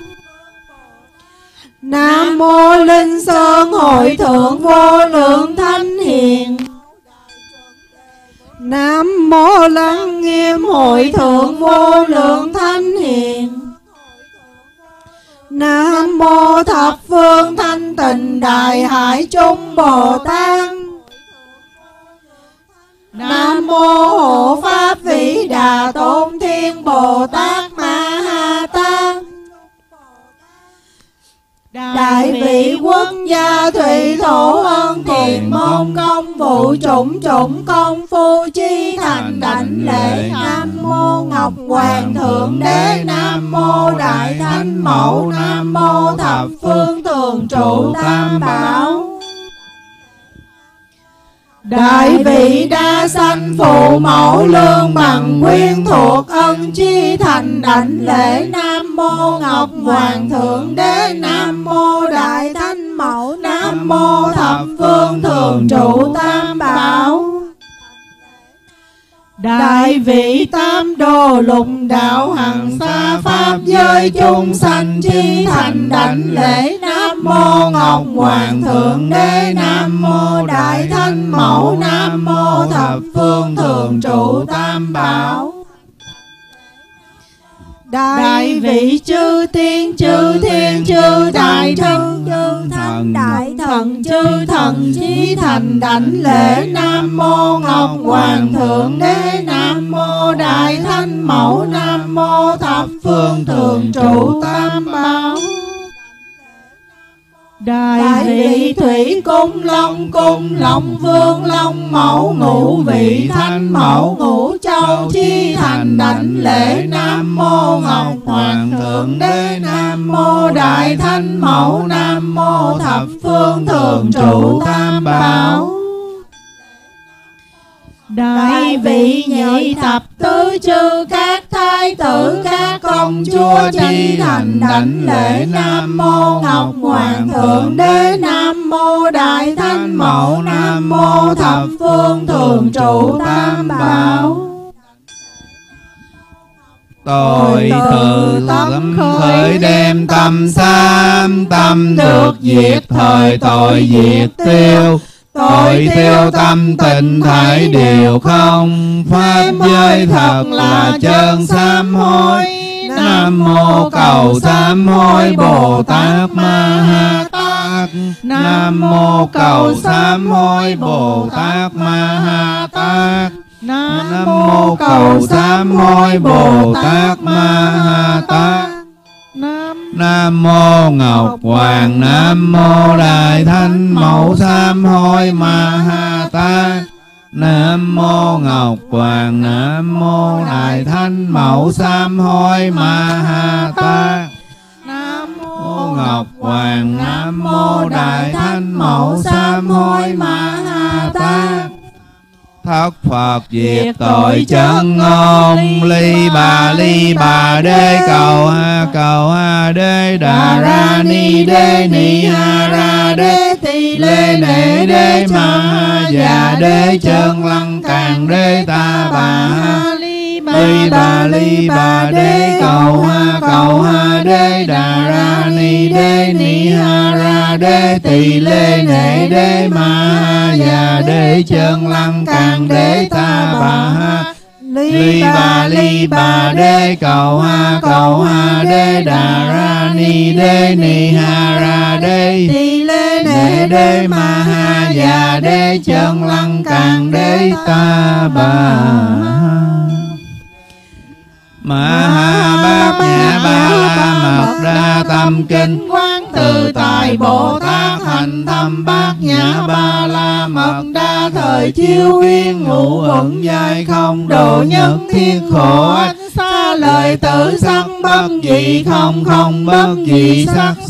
Nam mô Linh Sơn Hội Thượng Vô Lượng Thánh Hiền. Nam mô Lăng Nghiêm Hội Thượng Vô Lượng Thánh Hiền. Nam mô Thập Phương Thanh Tịnh Đại Hải Trung Bồ Tát. Nam mô Hộ Pháp Vĩ Đà Tôn Thiên Bồ Tát Ma Ha Tát. Đại vị quốc gia thủy thổ ân thiền môn công vụ chủng chủng công phu chi thành đảnh lễ. Nam mô Ngọc Hoàng Thượng Đế. Nam mô Đại Thánh Mẫu. Nam mô Thập Phương Thường Trụ Tam Bảo. Đại vị đa sanh phụ mẫu lương bằng nguyên thuộc ân chi thành đảnh lễ. Nam mô Ngọc Hoàng Thượng Đế. Nam mô Đại Thánh Mẫu. Nam mô Thập Phương Thường Trụ Tam Bảo. Đại vị tam đồ lục đạo hằng xa pháp giới chúng sanh chi thành đảnh lễ. Nam mô Ngọc Hoàng Thượng Đế. Nam mô Đại Thánh Mẫu. Nam mô Thập Phương Thường Trụ Tam Bảo. Đại vị chư tiên chư thiên chư đại thần chư thánh đại thần chư thần chí thành đảnh lễ. Nam mô Ngọc Hoàng Thượng Đế. Nam mô Đại Thánh Mẫu. Nam mô Thập Phương Thường Trụ Tam Bảo. Đại vị thủy cung long cung long vương long mẫu ngũ vị thanh mẫu ngũ châu chi thành đảnh lễ. Nam mô Ngọc Hoàng Thượng Đế. Nam mô Đại Thánh Mẫu. Nam mô Thập Phương Thường Trụ Tam Bảo. Đại vị nhị thập tứ chư các thái tử các công chúa chi thành đảnh lễ. Nam mô Ngọc Hoàng Thượng Đế. Nam mô Đại Thánh Mẫu. Nam mô Thập Phương Thường Trụ Tam Bảo. Tôi từ tâm khởi đem tâm sám, tâm được diệt thời tội diệt tiêu. Tội tiêu tâm tịnh thảy đều không, pháp giới thật là chân sám hối. Nam mô cầu sám hối Bồ Tát Ma Ha Tát. Nam mô cầu sám hối Bồ Tát Ma Ha Tát. Nam mô cầu sám hối Bồ Tát Ma Ha Tát. Nam mô Ngọc Hoàng. Nam mô Đại Thánh Mẫu sám hối Ma Ha Tát. Nam mô Ngọc Hoàng. Nam mô Đại Thánh Mẫu sám hối Ma Ha Tát. Nam mô Ngọc Hoàng. Nam mô Đại Thánh Mẫu sám hối Ma Ha Tát. Thất Phật diệt tội chân ngôn, ly bà ly bà đế cầu ha cầu ha đế đà ra ni đế ni ha ra đế ti lê nệ đế ma ha già đế chân lăng càng đế ta bà ha ly bà ly bà đế cầu ha cầu ha đế đà ra ni đế ni ha ra đế ti lê nệ đế ma ha già đế chân lăng càng đế ta bà ha ly bà ly bà đế cầu ha cầu ha đế đà ra ni đế ni ha ra đế ti lê nệ đế ma ha già đế chân lăng càng đế ta bà Ma Ha Bát Nhã Ba La Mật Đa Tâm Kinh. Quán Tự Tại Bồ Tát hành thâm Bát Nhã Ba La Mật Đa thời chiếu viên ngũ uẩn giai không độ nhất thiết khổ ách xa lời tử sắc bất dị không không bất dị sắc sắc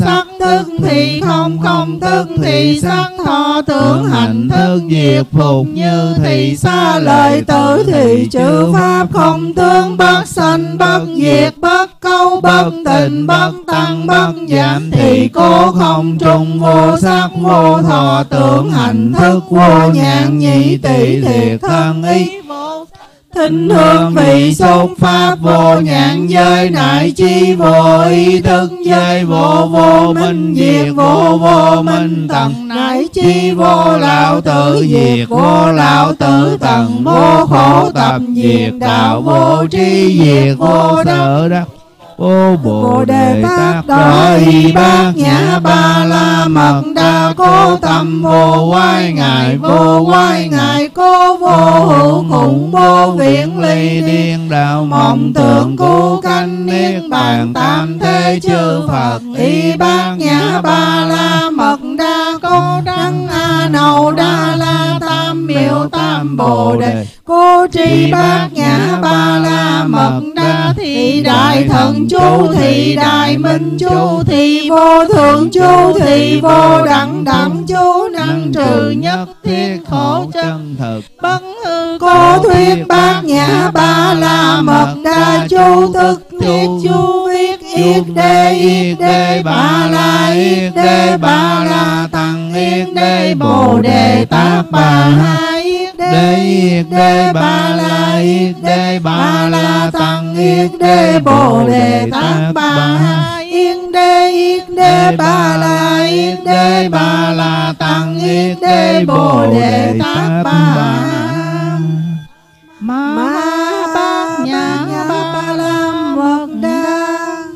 tức thì không, không tức thì sắc, thọ tưởng hành thức diệt phục, như thì xa lời tử thì chư pháp không tướng, bất sanh bất diệt, bất câu bất tình, bất tăng bất giảm, thì cố không trung vô sắc vô thọ tưởng hành thức vô nhãn nhị tỷ thiệt thân ý thính hương vị xúc pháp vô nhãn giới, nại chi vô ý thức giới, vô vô minh diệt vô vô minh tầng, nại chi vô lão tử diệt vô lão tử tầng, vô khổ tập diệt đạo, vô tri diệt vô sở đắc, vô bồ đề tác đó y bát nhã ba la mật đa, cố tâm vô quái ngại, vô quái ngại cố vô hữu khủng, vô viễn ly điên đạo mộng tưởng cứu canh niết bàn, tam thế chư Phật y bát nhã ba la mật đa, cố đăng a nâu đa la tam miệu tam bồ đề, cố tri bát nhã ba la mật đa, thị đại thần chú thị đại minh chú thị vô thượng chú thị vô đẳng đẳng chú, năng trừ nhất thiết khổ chân thực, bất hư cố thuyết bát nhã ba la mật đa, chú tức thuyết chú viết yết đê yết đê ba la yết đê ba la tăng yết đê bồ đề tát bà ha yết đê yết đê ba la yết đê ba la tăng yết đê bồ đề tát bà ha yết đê yết đê ba la yết đê ba la tăng yết đê bồ đề tát bà ha ma bát nhã ba la mật đa.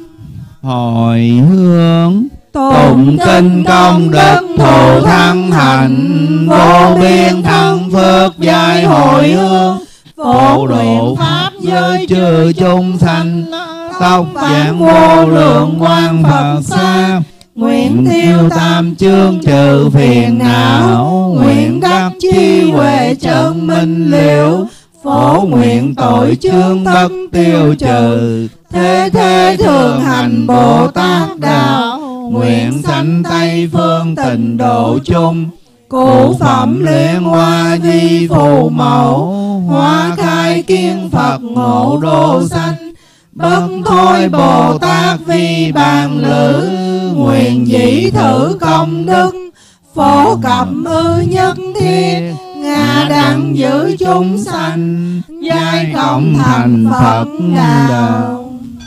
Hồi hướng tụng kinh công đức thù thắng hạnh, vô biên thắng phước giai hồi hướng, phổ độ pháp giới chư chúng sanh, tóc vạn vô lượng quang Phật xa, nguyện tiêu tam chương trừ phiền não, nguyện đắc chi huệ chân minh liễu, phổ nguyện tội chướng tất tiêu trừ, thế thế thường hành Bồ Tát đạo, nguyện sanh Tây phương tịnh độ chung, cụ phẩm luyện hoa di phù mẫu, hoa khai kiến Phật ngộ đô sanh, bất thôi Bồ Tát vi bàn lữ, nguyện dĩ thử công đức, phổ cập ư nhất thiết, ngã đặng giữ chúng sanh, giai cộng thành Phật đạo.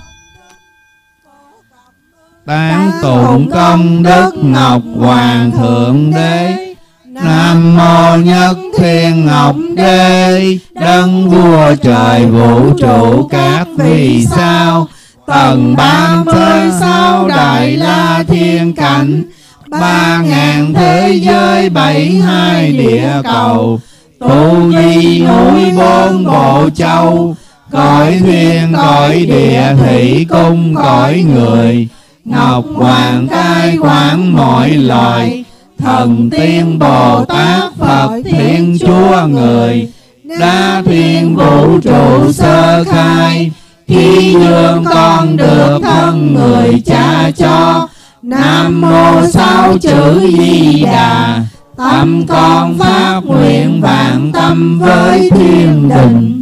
Tán tụng công đức Ngọc Hoàng Thượng Đế, Nam mô Nhất Thiên Ngọc Đế, đấng vua trời vũ trụ các vì sao, tầng ba mươi sáu đại la thiên cảnh, ba ngàn thế giới bảy hai địa cầu, tu vi núi bốn bộ châu, cõi thiên cõi địa thủy cung cõi người, Ngọc Hoàng cai quản mọi loài, thần tiên Bồ Tát Phật Thiên Chúa người, đa thiên vũ trụ sơ khai, khi dương con được thân người cha cho, Nam mô sáu chữ Di Đà, tâm con phát nguyện vạn tâm với thiên đình.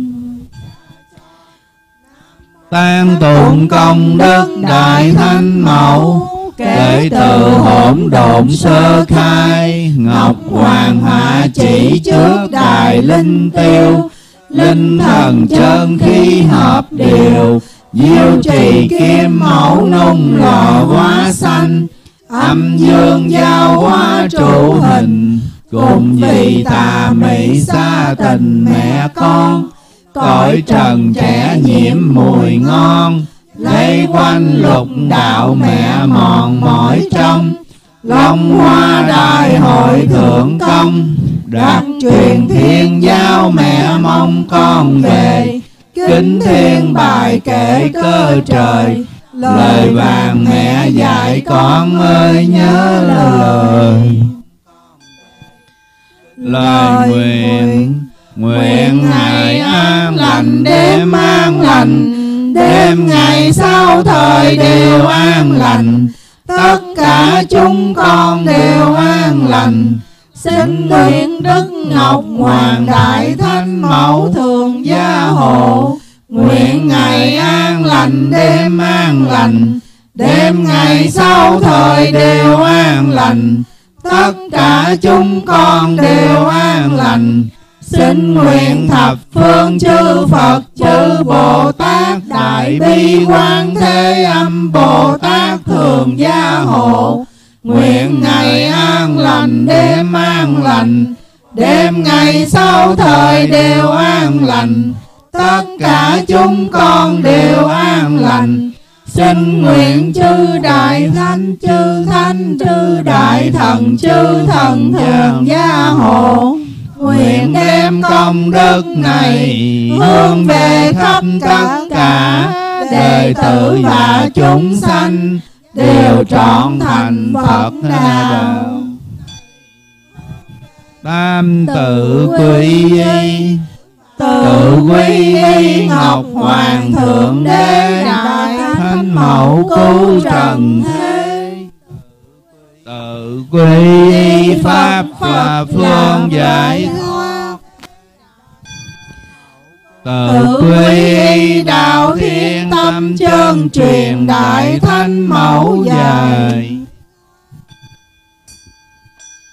Tán tụng công đức Đại Thánh Mẫu, kể từ hỗn độn sơ khai, Ngọc Hoàng hạ chỉ trước đài linh tiêu, linh thần chân khí hợp điều, diệu trì kim mẫu nung lò hóa xanh, âm dương giao hóa trụ hình, cùng vì tà mị xa tình mẹ con, cõi trần trẻ nhiễm mùi ngon, lấy quanh lục đạo mẹ mòn mỏi trong, long hoa đại hội thượng công, đạt truyền thiên giáo mẹ mong con về, kính thiên bài kể cơ trời, lời vàng mẹ dạy con ơi nhớ lời. Lời nguyện nguyện ngày an lành đêm an lành, đêm ngày sau thời đều an lành, tất cả chúng con đều an lành. Xin nguyện Đức Ngọc Hoàng Đại Thánh Mẫu thường gia hộ, nguyện ngày an lành đêm an lành, đêm ngày sau thời đều an lành. Tất cả chúng con đều an lành. Xin nguyện thập phương chư Phật chư Bồ Tát Đại Bi Quan Thế Âm Bồ Tát thường gia hộ, nguyện ngày an lành đêm an lành, đêm ngày sau thời đều an lành. Tất cả chúng con đều an lành. Xin nguyện chư Đại Thánh chư Thánh chư Đại Thần chư Thần thường gia hộ, nguyện đem công đức này hướng về khắp tất cả đệ tử và chúng sanh đều trọn thành Phật đạo. Tam tự quy y, tự quy y Ngọc Hoàng Thượng Đế Đại Thánh Mẫu cứu trần thế. tự quy y Pháp và phương giải thoát, tự quy y Đạo Thiên Tâm chân truyền Đại Thánh Mẫu dạy.